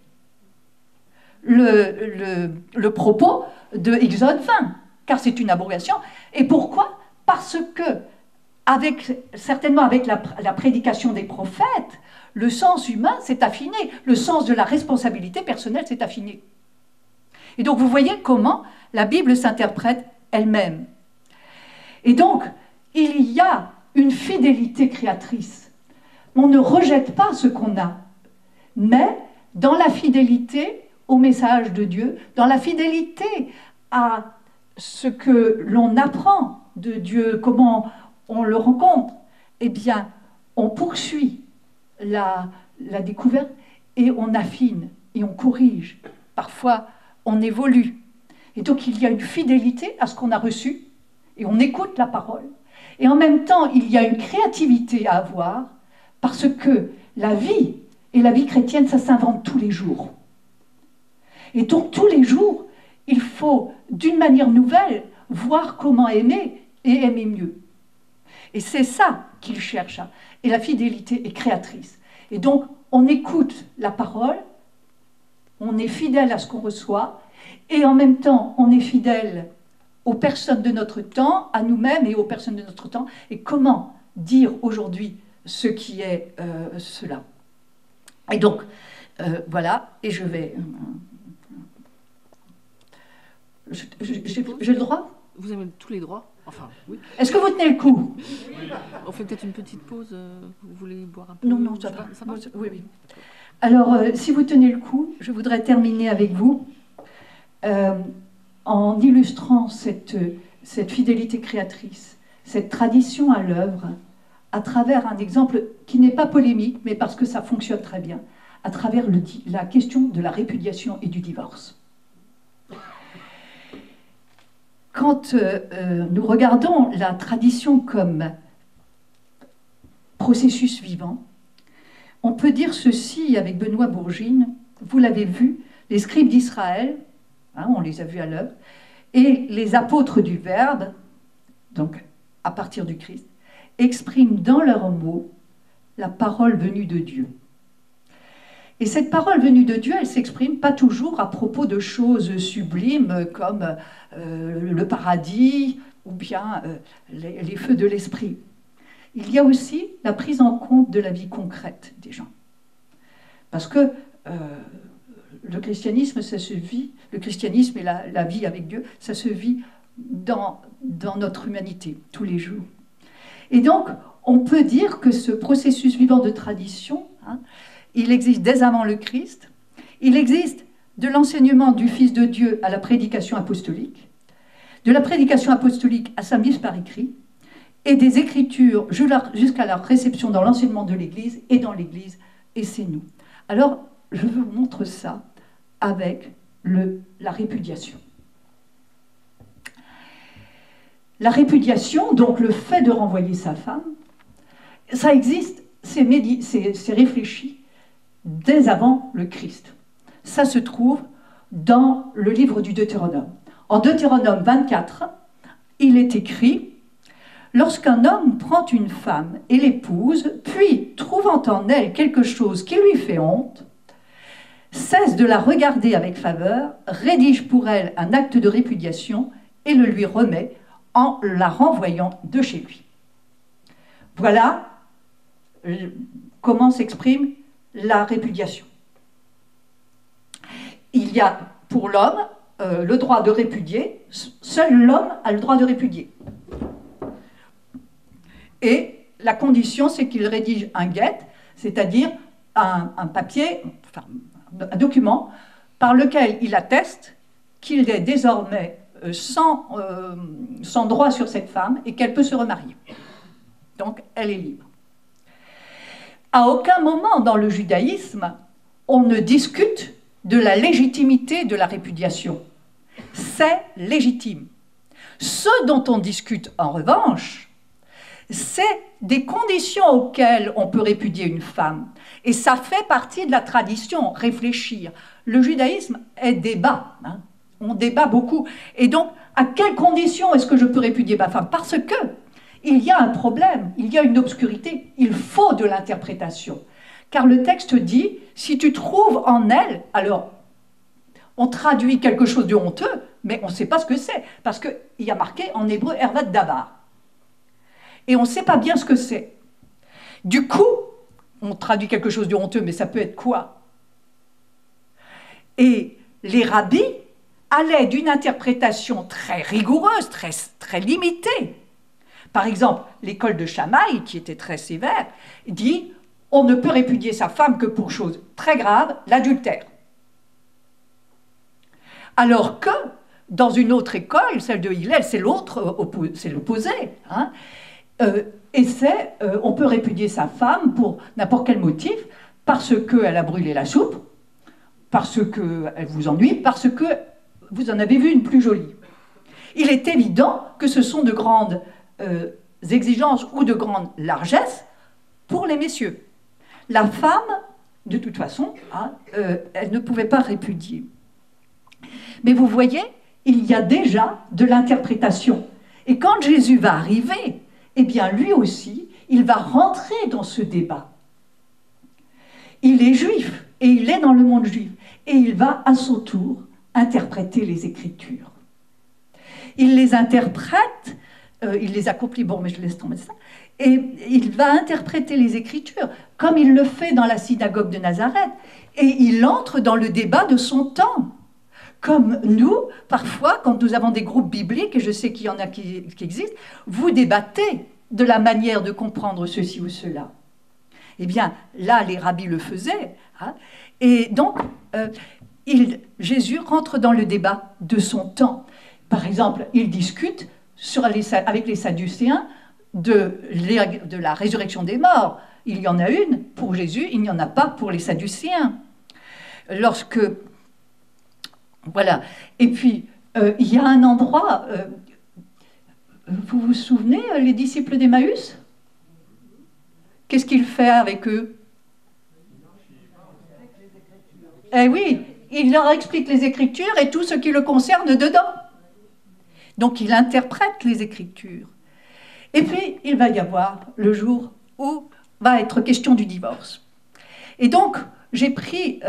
le propos de Exode 20, car c'est une abrogation. Et pourquoi? Parce que, certainement avec la prédication des prophètes, le sens humain s'est affiné, le sens de la responsabilité personnelle s'est affiné. Et donc vous voyez comment la Bible s'interprète elle-même. Et donc, il y a une fidélité créatrice. On ne rejette pas ce qu'on a, mais dans la fidélité au message de Dieu, dans la fidélité à ce que l'on apprend de Dieu, comment on le rencontre, eh bien, on poursuit la découverte et on affine et on corrige. Parfois, on évolue. Et donc, il y a une fidélité à ce qu'on a reçu et on écoute la parole. Et en même temps, il y a une créativité à avoir parce que la vie et la vie chrétienne, ça s'invente tous les jours. Et donc, tous les jours, il faut, d'une manière nouvelle, voir comment aimer et aimer mieux. Et c'est ça qu'il cherche. Et la fidélité est créatrice. Et donc, on écoute la parole, on est fidèle à ce qu'on reçoit, et en même temps, on est fidèle aux personnes de notre temps, à nous-mêmes et aux personnes de notre temps. Et comment dire aujourd'hui ce qui est cela? Et donc, voilà, et je vais... J'ai le droit? Vous avez tous les droits. Enfin, oui. Est-ce que vous tenez le coup? On fait peut-être une petite pause. Vous voulez boire un peu? Non, non, ça va. Ça va. Oui, oui. Alors, si vous tenez le coup, je voudrais terminer avec vous en illustrant cette fidélité créatrice, cette tradition à l'œuvre, à travers un exemple qui n'est pas polémique, mais parce que ça fonctionne très bien, à travers la question de la répudiation et du divorce. Quand nous regardons la tradition comme processus vivant, on peut dire ceci avec Benoît Bourgine, vous l'avez vu, les scribes d'Israël, hein, on les a vus à l'œuvre, et les apôtres du Verbe, donc à partir du Christ, expriment dans leurs mots la parole venue de Dieu. Et cette parole venue de Dieu, elle ne s'exprime pas toujours à propos de choses sublimes comme le paradis ou bien les feux de l'esprit. Il y a aussi la prise en compte de la vie concrète des gens. Parce que le christianisme, ça se vit, le christianisme et la vie avec Dieu, ça se vit dans notre humanité, tous les jours. Et donc, on peut dire que ce processus vivant de tradition, hein, il existe dès avant le Christ, il existe de l'enseignement du Fils de Dieu à la prédication apostolique, de la prédication apostolique à sa mise par écrit, et des Écritures jusqu'à leur réception dans l'enseignement de l'Église, et c'est nous. Alors, je vous montre ça avec la répudiation. La répudiation, donc le fait de renvoyer sa femme, ça existe, c'est réfléchi dès avant le Christ. Ça se trouve dans le livre du Deutéronome. En Deutéronome 24, il est écrit « Lorsqu'un homme prend une femme et l'épouse, puis, trouvant en elle quelque chose qui lui fait honte, cesse de la regarder avec faveur, rédige pour elle un acte de répudiation et le lui remet en la renvoyant de chez lui. » Voilà comment s'exprime la répudiation. Il y a pour l'homme le droit de répudier, seul l'homme a le droit de répudier. Et la condition, c'est qu'il rédige un get, c'est-à-dire un papier, enfin, un document, par lequel il atteste qu'il est désormais sans droit sur cette femme et qu'elle peut se remarier. Donc, elle est libre. À aucun moment dans le judaïsme, on ne discute de la légitimité de la répudiation. C'est légitime. Ce dont on discute, en revanche, c'est des conditions auxquelles on peut répudier une femme. Et ça fait partie de la tradition, réfléchir. Le judaïsme est débat, hein. On débat beaucoup. Et donc, à quelles conditions est-ce que je peux répudier ma femme? Parce que il y a un problème, il y a une obscurité, il faut de l'interprétation. Car le texte dit, si tu trouves en elle, alors on traduit quelque chose de honteux, mais on ne sait pas ce que c'est, parce qu'il y a marqué en hébreu « ervat davar ». Et on ne sait pas bien ce que c'est. Du coup, on traduit quelque chose de honteux, mais ça peut être quoi? Et les rabbis allaient d'une interprétation très rigoureuse, très limitée. Par exemple, l'école de Shammai, qui était très sévère, dit « on ne peut répudier sa femme que pour chose très grave, l'adultère ». Alors que, dans une autre école, celle de Hillel, c'est l'opposé, hein, on peut répudier sa femme pour n'importe quel motif, parce qu'elle a brûlé la soupe, parce qu'elle vous ennuie, parce que vous en avez vu une plus jolie. Il est évident que ce sont de grandes exigences ou de grandes largesses pour les messieurs. La femme, de toute façon, hein, elle ne pouvait pas répudier. Mais vous voyez, il y a déjà de l'interprétation. Et quand Jésus va arriver, eh bien lui aussi, il va rentrer dans ce débat. Il est juif, et il est dans le monde juif, et il va à son tour interpréter les Écritures. Il les interprète, il les accomplit, bon, mais je laisse tomber ça, et il va interpréter les Écritures, comme il le fait dans la synagogue de Nazareth, et il entre dans le débat de son temps. Comme nous, parfois, quand nous avons des groupes bibliques, et je sais qu'il y en a qui existent, vous débattez de la manière de comprendre ceci ou cela. Eh bien, là, les rabbis le faisaient. Hein, et donc, Jésus rentre dans le débat de son temps. Par exemple, il discute avec les Sadducéens de la résurrection des morts. Il y en a une pour Jésus, il n'y en a pas pour les Sadducéens. Voilà. Et puis, il y a un endroit... vous vous souvenez, les disciples d'Emmaüs? Qu'est-ce qu'il fait avec eux? Eh oui, il leur explique les Écritures et tout ce qui le concerne dedans. Donc il interprète les Écritures. Et puis, il va y avoir le jour où va être question du divorce. Et donc, j'ai pris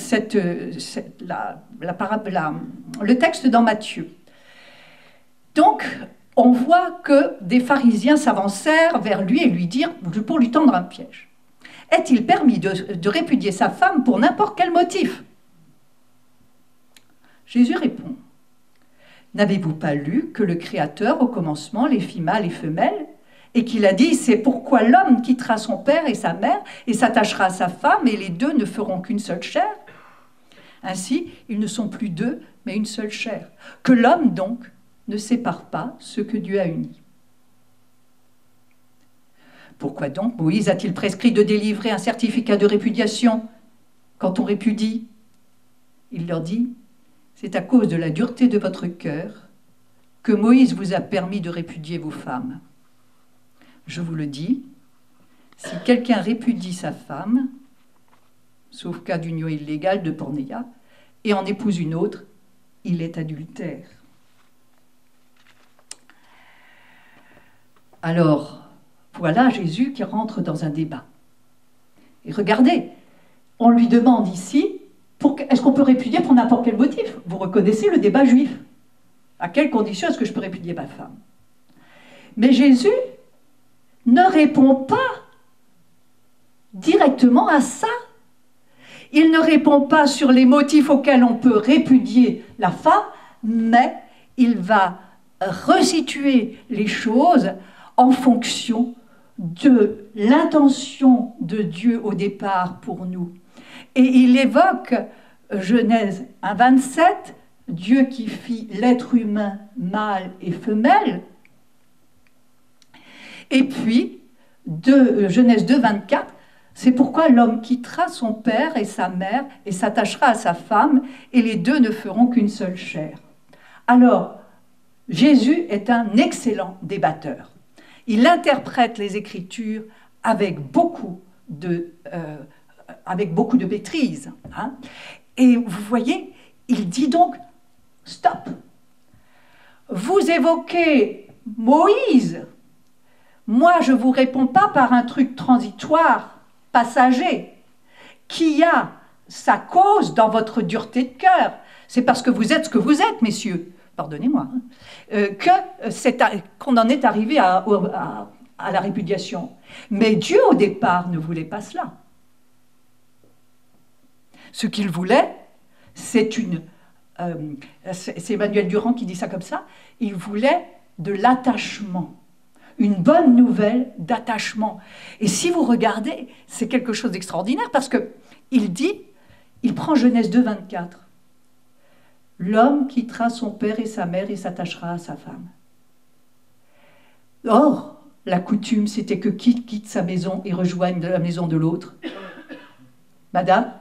le texte dans Matthieu. Donc, on voit que des pharisiens s'avancèrent vers lui et lui dirent, pour lui tendre un piège. Est-il permis de répudier sa femme pour n'importe quel motif? Jésus répond, n'avez-vous pas lu que le Créateur, au commencement, les fit mâles et femelles, et qu'il a dit, c'est pourquoi l'homme quittera son père et sa mère, et s'attachera à sa femme, et les deux ne feront qu'une seule chair? Ainsi, ils ne sont plus deux, mais une seule chair. Que l'homme, donc, ne sépare pas ce que Dieu a uni. Pourquoi donc Moïse a-t-il prescrit de délivrer un certificat de répudiation quand on répudie? Il leur dit, c'est à cause de la dureté de votre cœur que Moïse vous a permis de répudier vos femmes. Je vous le dis, si quelqu'un répudie sa femme, sauf cas d'union illégale de pornéia, et en épouse une autre, il est adultère. Alors, voilà Jésus qui rentre dans un débat. Et regardez, on lui demande ici, est-ce qu'on peut répudier pour n'importe quel motif? Vous reconnaissez le débat juif. À quelles conditions est-ce que je peux répudier ma femme? Mais Jésus ne répond pas directement à ça. Il ne répond pas sur les motifs auxquels on peut répudier la femme, mais il va resituer les choses en fonction de l'intention de Dieu au départ pour nous. Et il évoque Genèse 1,27, Dieu qui fit l'être humain mâle et femelle. Et puis, de Genèse 2,24, c'est pourquoi l'homme quittera son père et sa mère et s'attachera à sa femme, et les deux ne feront qu'une seule chair. Alors, Jésus est un excellent débatteur. Il interprète les Écritures avec beaucoup de maîtrise. Hein. Et vous voyez, il dit donc, stop. Vous évoquez Moïse. Moi, je ne vous réponds pas par un truc transitoire, passager, qui a sa cause dans votre dureté de cœur. C'est parce que vous êtes ce que vous êtes, messieurs, pardonnez-moi, qu'on en est arrivé à la répudiation. Mais Dieu, au départ, ne voulait pas cela. Ce qu'il voulait, c'est Emmanuel Durand qui dit ça comme ça, il voulait de l'attachement. Une bonne nouvelle d'attachement. Et si vous regardez, c'est quelque chose d'extraordinaire parce qu'il prend Genèse 2,24. L'homme quittera son père et sa mère et s'attachera à sa femme. Or, la coutume, c'était que qui quitte sa maison et rejoigne la maison de l'autre? Madame?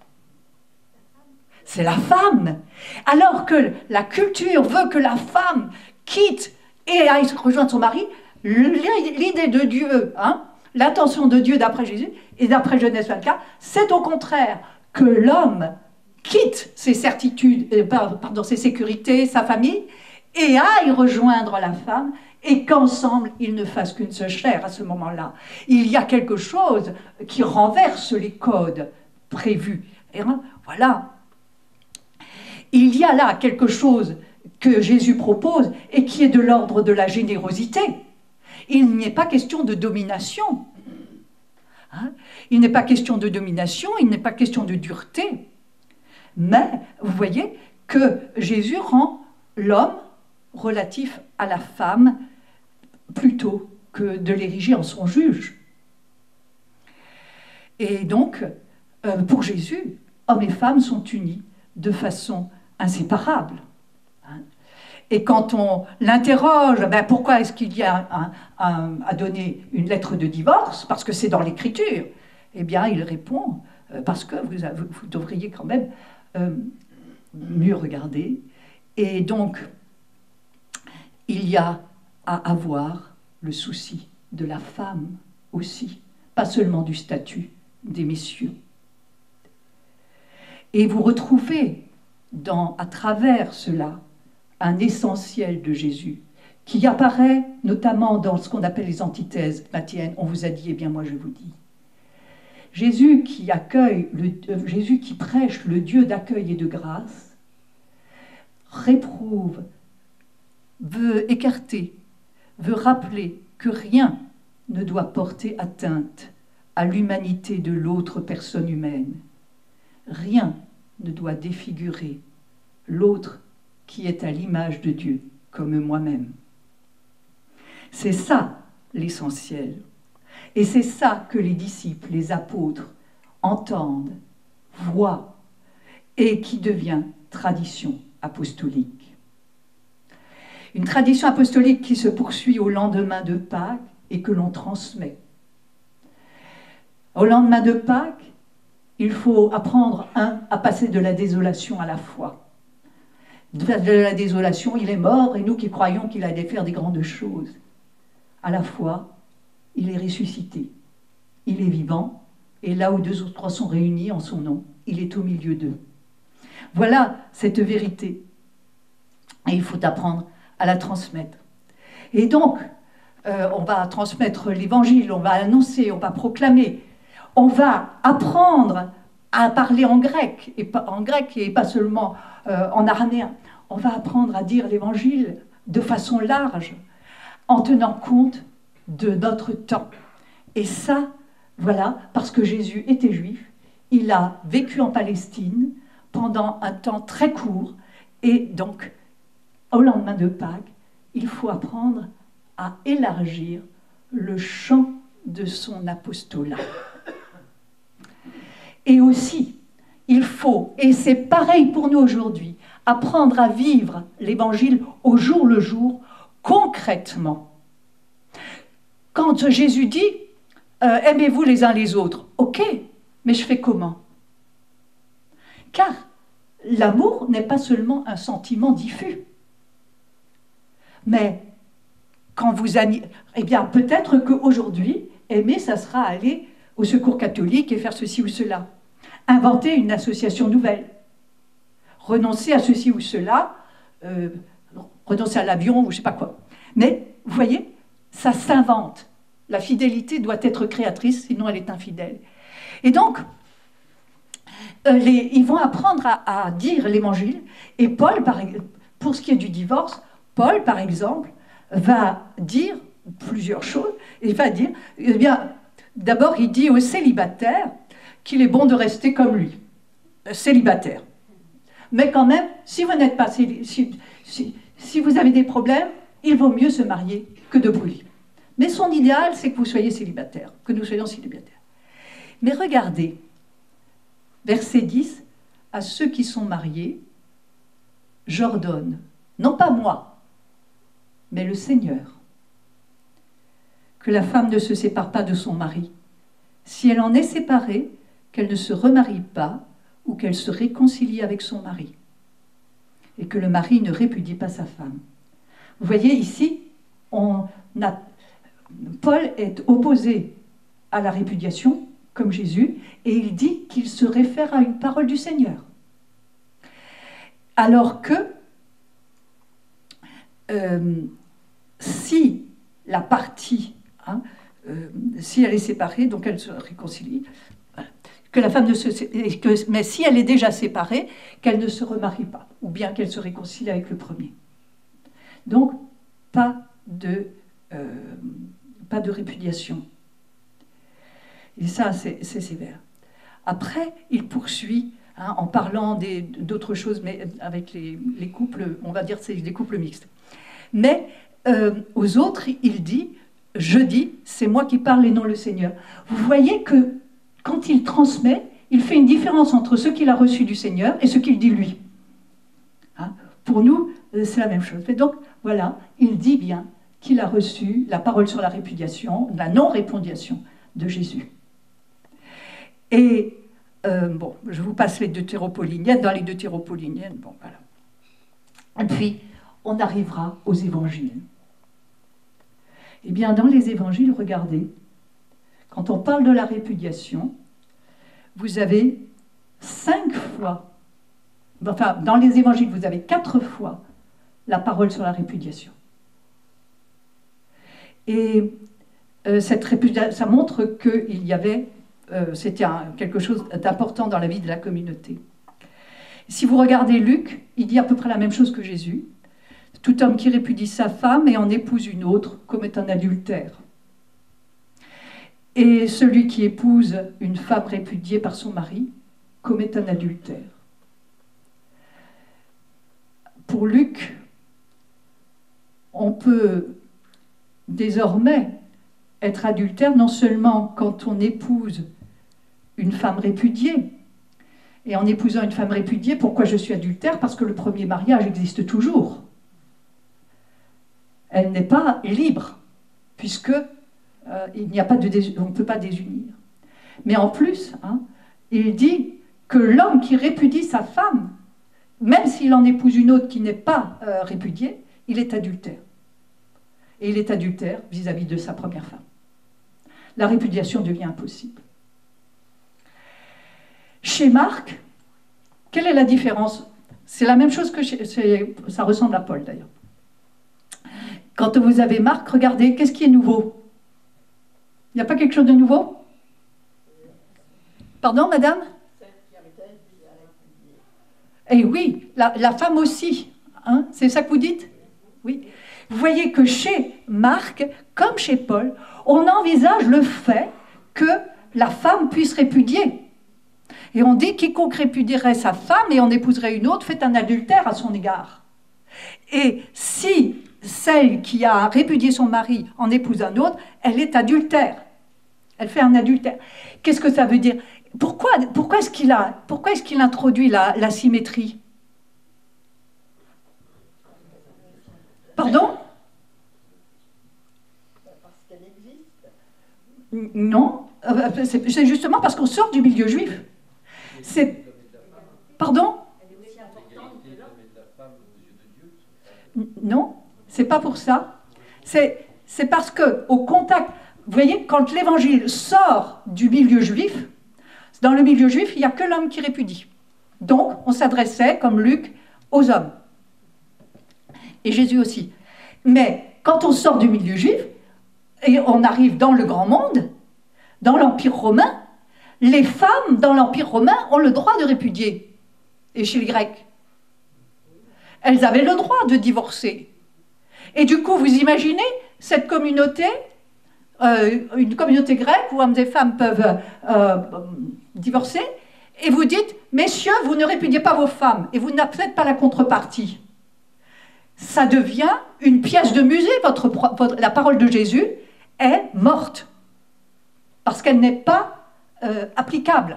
C'est la femme. Alors que la culture veut que la femme quitte et aille rejoindre son mari, l'idée de Dieu, hein, l'intention de Dieu d'après Jésus et d'après Genèse 24, c'est au contraire que l'homme quitte ses certitudes, ses sécurités, sa famille, et aille rejoindre la femme, et qu'ensemble, ils ne fassent qu'une seule chair à ce moment-là. Il y a quelque chose qui renverse les codes prévus. Et voilà. Il y a là quelque chose que Jésus propose et qui est de l'ordre de la générosité. Il n'est pas question de domination. Hein? Il n'est pas question de domination, il n'est pas question de dureté. Mais vous voyez que Jésus rend l'homme relatif à la femme plutôt que de l'ériger en son juge. Et donc, pour Jésus, hommes et femmes sont unis de façon inséparable. Et quand on l'interroge, ben pourquoi est-ce qu'il y a à donner une lettre de divorce? Parce que c'est dans l'Écriture. Eh bien, il répond, parce que vous devriez quand même mieux regarder. Et donc, il y a à avoir le souci de la femme aussi, pas seulement du statut des messieurs. Et vous retrouvez à travers cela un essentiel de Jésus qui apparaît notamment dans ce qu'on appelle les antithèses mathéennes. On vous a dit, eh bien moi je vous dis. Jésus qui Jésus qui prêche le Dieu d'accueil et de grâce, réprouve, veut écarter, veut rappeler que rien ne doit porter atteinte à l'humanité de l'autre personne humaine. Rien ne doit défigurer l'autre qui est à l'image de Dieu, comme moi-même. C'est ça l'essentiel. Et c'est ça que les disciples, les apôtres, entendent, voient, et qui devient tradition apostolique. Une tradition apostolique qui se poursuit au lendemain de Pâques et que l'on transmet. Au lendemain de Pâques, il faut apprendre, à passer de la désolation à la foi. De la désolation, il est mort, et nous qui croyons qu'il allait faire des grandes choses. À la foi, il est ressuscité. Il est vivant, et là où 2 ou 3 sont réunis en son nom, il est au milieu d'eux. Voilà cette vérité. Et il faut apprendre à la transmettre. Et donc, on va transmettre l'évangile, on va annoncer, on va proclamer, on va apprendre à parler en grec et pas seulement en araméen. On va apprendre à dire l'évangile de façon large, en tenant compte de notre temps. Et ça, voilà, parce que Jésus était juif, il a vécu en Palestine pendant un temps très court, et donc, au lendemain de Pâques, il faut apprendre à élargir le champ de son apostolat. Et aussi, il faut, et c'est pareil pour nous aujourd'hui, apprendre à vivre l'évangile au jour le jour, concrètement. Quand Jésus dit aimez-vous les uns les autres, ok, mais je fais comment? Car l'amour n'est pas seulement un sentiment diffus. Mais quand vous eh bien, peut-être qu'aujourd'hui, aimer, ça sera aller au secours catholique et faire ceci ou cela. Inventer une association nouvelle. Renoncer à ceci ou cela, renoncer à l'avion ou je ne sais pas quoi. Mais, vous voyez, ça s'invente. La fidélité doit être créatrice, sinon elle est infidèle. Et donc, ils vont apprendre à dire l'évangile. Et Paul, pour ce qui est du divorce, Paul, par exemple, va dire plusieurs choses. Il va dire, eh bien, d'abord, il dit aux célibataires qu'il est bon de rester comme lui, célibataire. Mais quand même, si vous n'êtes pas si vous avez des problèmes, il vaut mieux se marier que de brûler. Mais son idéal, c'est que vous soyez célibataire, que nous soyons célibataires. Mais regardez, verset 10, à ceux qui sont mariés, j'ordonne, non pas moi, mais le Seigneur, que la femme ne se sépare pas de son mari. Si elle en est séparée, qu'elle ne se remarie pas ou qu'elle se réconcilie avec son mari. Et que le mari ne répudie pas sa femme. Vous voyez ici, Paul est opposé à la répudiation, comme Jésus, et il dit qu'il se réfère à une parole du Seigneur. Alors que si la partie, si elle est séparée, donc elle se réconcilie, que la femme ne se... mais si elle est déjà séparée, qu'elle ne se remarie pas, ou bien qu'elle se réconcilie avec le premier. Donc, pas de répudiation. Et ça, c'est sévère. Après, il poursuit en parlant d'autres choses, mais avec les couples, on va dire c'est des couples mixtes. Mais aux autres, il dit, je dis, c'est moi qui parle et non le Seigneur. Vous voyez que quand il transmet, il fait une différence entre ce qu'il a reçu du Seigneur et ce qu'il dit lui. Hein? Pour nous, c'est la même chose. Et donc, voilà, il dit bien qu'il a reçu la parole sur la répudiation, la non-répudiation de Jésus. Et, bon, je vous passe les deutéropauliniennes. Dans les deutéropauliniennes, bon, voilà. Et puis, on arrivera aux évangiles. Eh bien, dans les évangiles, regardez, quand on parle de la répudiation, vous avez 5 fois, enfin, dans les évangiles, vous avez 4 fois la parole sur la répudiation. Et cette répudiation, ça montre qu'il y avait, c'était quelque chose d'important dans la vie de la communauté. Si vous regardez Luc, il dit à peu près la même chose que Jésus. Tout homme qui répudie sa femme et en épouse une autre commet un adultère. Et celui qui épouse une femme répudiée par son mari commet un adultère. Pour Luc, on peut désormais être adultère non seulement quand on épouse une femme répudiée, et en épousant une femme répudiée, pourquoi je suis adultère? Parce que le premier mariage existe toujours. Elle n'est pas libre, puisque il n'y a pas on ne peut pas désunir. Mais en plus, hein, il dit que l'homme qui répudie sa femme, même s'il en épouse une autre qui n'est pas répudiée, il est adultère. Et il est adultère vis-à-vis de sa première femme. La répudiation devient impossible. Chez Marc, quelle est la différence? C'est la même chose que ça ressemble à Paul d'ailleurs. Quand vous avez Marc, regardez, qu'est-ce qui est nouveau? Il n'y a pas quelque chose de nouveau? Pardon, madame? Eh oui, la femme aussi. Hein, c'est ça que vous dites? Oui. Vous voyez que chez Marc, comme chez Paul, on envisage le fait que la femme puisse répudier. Et on dit quiconque répudierait sa femme et en épouserait une autre fait un adultère à son égard. Et si celle qui a répudié son mari en épouse un autre, elle est adultère. Elle fait un adultère. Qu'est-ce que ça veut dire? Pourquoi est-ce qu'il introduit la symétrie? Pardon? Parce qu'elle existe. Non, c'est justement parce qu'on sort du milieu juif. Pardon? Non, c'est pas pour ça. C'est parce que au contact, vous voyez, quand l'évangile sort du milieu juif, dans le milieu juif, il n'y a que l'homme qui répudie. Donc, on s'adressait, comme Luc, aux hommes. Et Jésus aussi. Mais quand on sort du milieu juif, et on arrive dans le grand monde, dans l'Empire romain, les femmes dans l'Empire romain ont le droit de répudier. Et chez les Grecs, elles avaient le droit de divorcer. Et du coup, vous imaginez cette communauté, une communauté grecque où hommes et femmes peuvent divorcer, et vous dites, messieurs, vous ne répudiez pas vos femmes, et vous n'acceptez pas la contrepartie. Ça devient une pièce de musée, la parole de Jésus est morte, parce qu'elle n'est pas applicable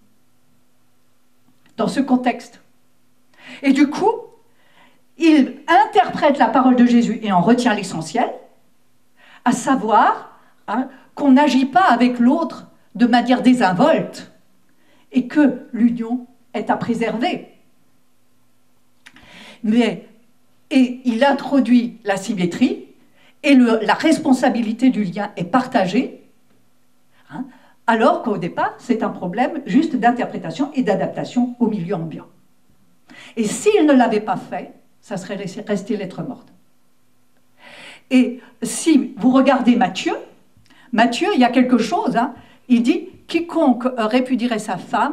dans ce contexte. Et du coup, il interprète la parole de Jésus et en retient l'essentiel, à savoir qu'on n'agit pas avec l'autre de manière désinvolte et que l'union est à préserver. Et il introduit la symétrie et la responsabilité du lien est partagée, alors qu'au départ, c'est un problème juste d'interprétation et d'adaptation au milieu ambiant. Et s'il ne l'avait pas fait, ça serait resté lettre morte. Et si vous regardez Matthieu, il y a quelque chose, il dit « Quiconque répudierait sa femme,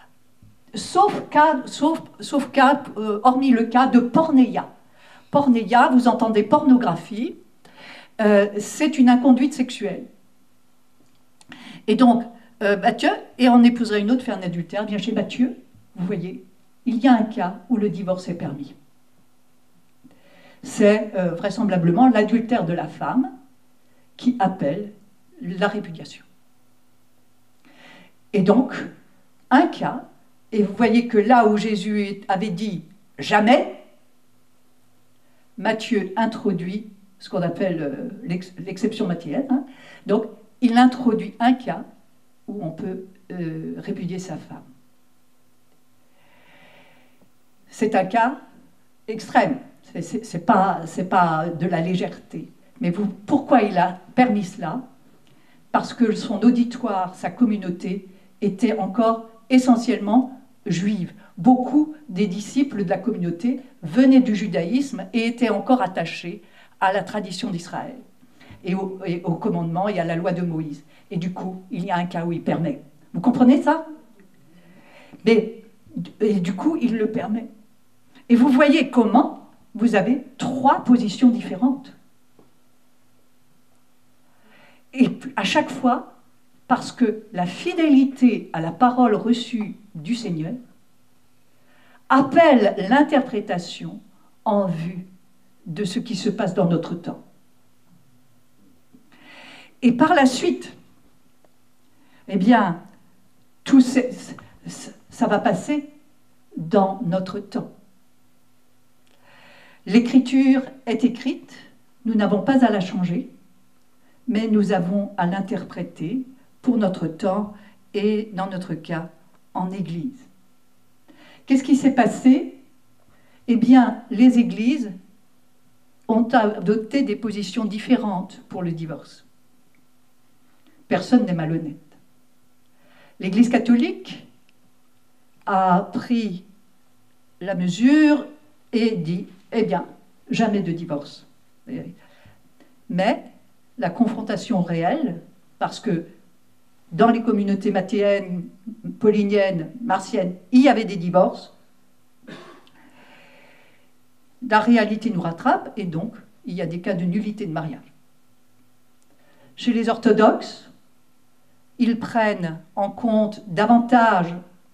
hormis le cas de pornéia ». Pornéia, vous entendez pornographie, c'est une inconduite sexuelle. Et donc, Matthieu, et on épouserait une autre, fait un adultère, bien chez Matthieu, vous voyez, il y a un cas où le divorce est permis. C'est vraisemblablement l'adultère de la femme qui appelle la répudiation. Et donc, un cas, et vous voyez que là où Jésus avait dit « jamais », Matthieu introduit ce qu'on appelle l'exception mathéenne. Hein. Donc, il introduit un cas où on peut répudier sa femme. C'est un cas extrême, c'est pas de la légèreté. Mais pourquoi il a permis cela? Parce que son auditoire, sa communauté, était encore essentiellement juive. Beaucoup des disciples de la communauté venaient du judaïsme et étaient encore attachés à la tradition d'Israël et au commandement et à la loi de Moïse. Et du coup, il y a un cas où il permet. Vous comprenez ça? Et du coup, il le permet. Et vous voyez comment vous avez 3 positions différentes. Et à chaque fois, parce que la fidélité à la parole reçue du Seigneur appelle l'interprétation en vue de ce qui se passe dans notre temps. Et par la suite, eh bien, tout ça va passer dans notre temps. L'écriture est écrite, nous n'avons pas à la changer, mais nous avons à l'interpréter pour notre temps et, dans notre cas, en Église. Qu'est-ce qui s'est passé? Eh bien, les Églises ont adopté des positions différentes pour le divorce. Personne n'est malhonnête. L'Église catholique a pris la mesure et dit, eh bien, jamais de divorce. Mais la confrontation réelle, parce que dans les communautés mathéennes, pauliniennes, martiennes, il y avait des divorces, la réalité nous rattrape et donc il y a des cas de nullité de mariage. Chez les orthodoxes, ils prennent en compte davantage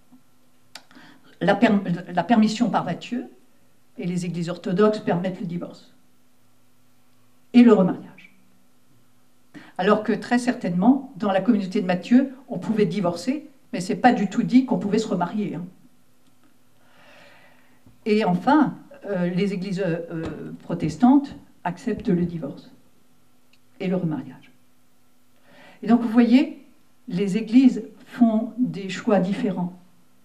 la permission par Matthieu, et les églises orthodoxes permettent le divorce et le remariage. Alors que très certainement, dans la communauté de Matthieu, on pouvait divorcer, mais ce n'est pas du tout dit qu'on pouvait se remarier. Hein. Et enfin, les églises protestantes acceptent le divorce et le remariage. Et donc vous voyez, les églises font des choix différents.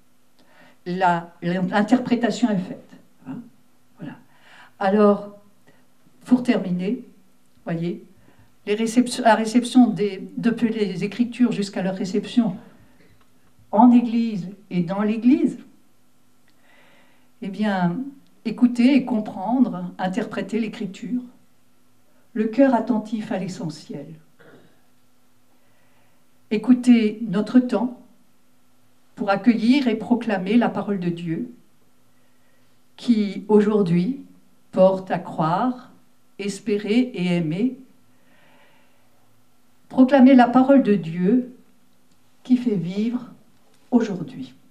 L'interprétation est faite. Hein, voilà. Alors, pour terminer, voyez, la réception depuis les Écritures jusqu'à leur réception en Église et dans l'Église, eh bien, écouter et comprendre, interpréter l'Écriture, le cœur attentif à l'essentiel. Écouter notre temps pour accueillir et proclamer la parole de Dieu qui, aujourd'hui, porte à croire, espérer et aimer. Proclamer la parole de Dieu qui fait vivre aujourd'hui.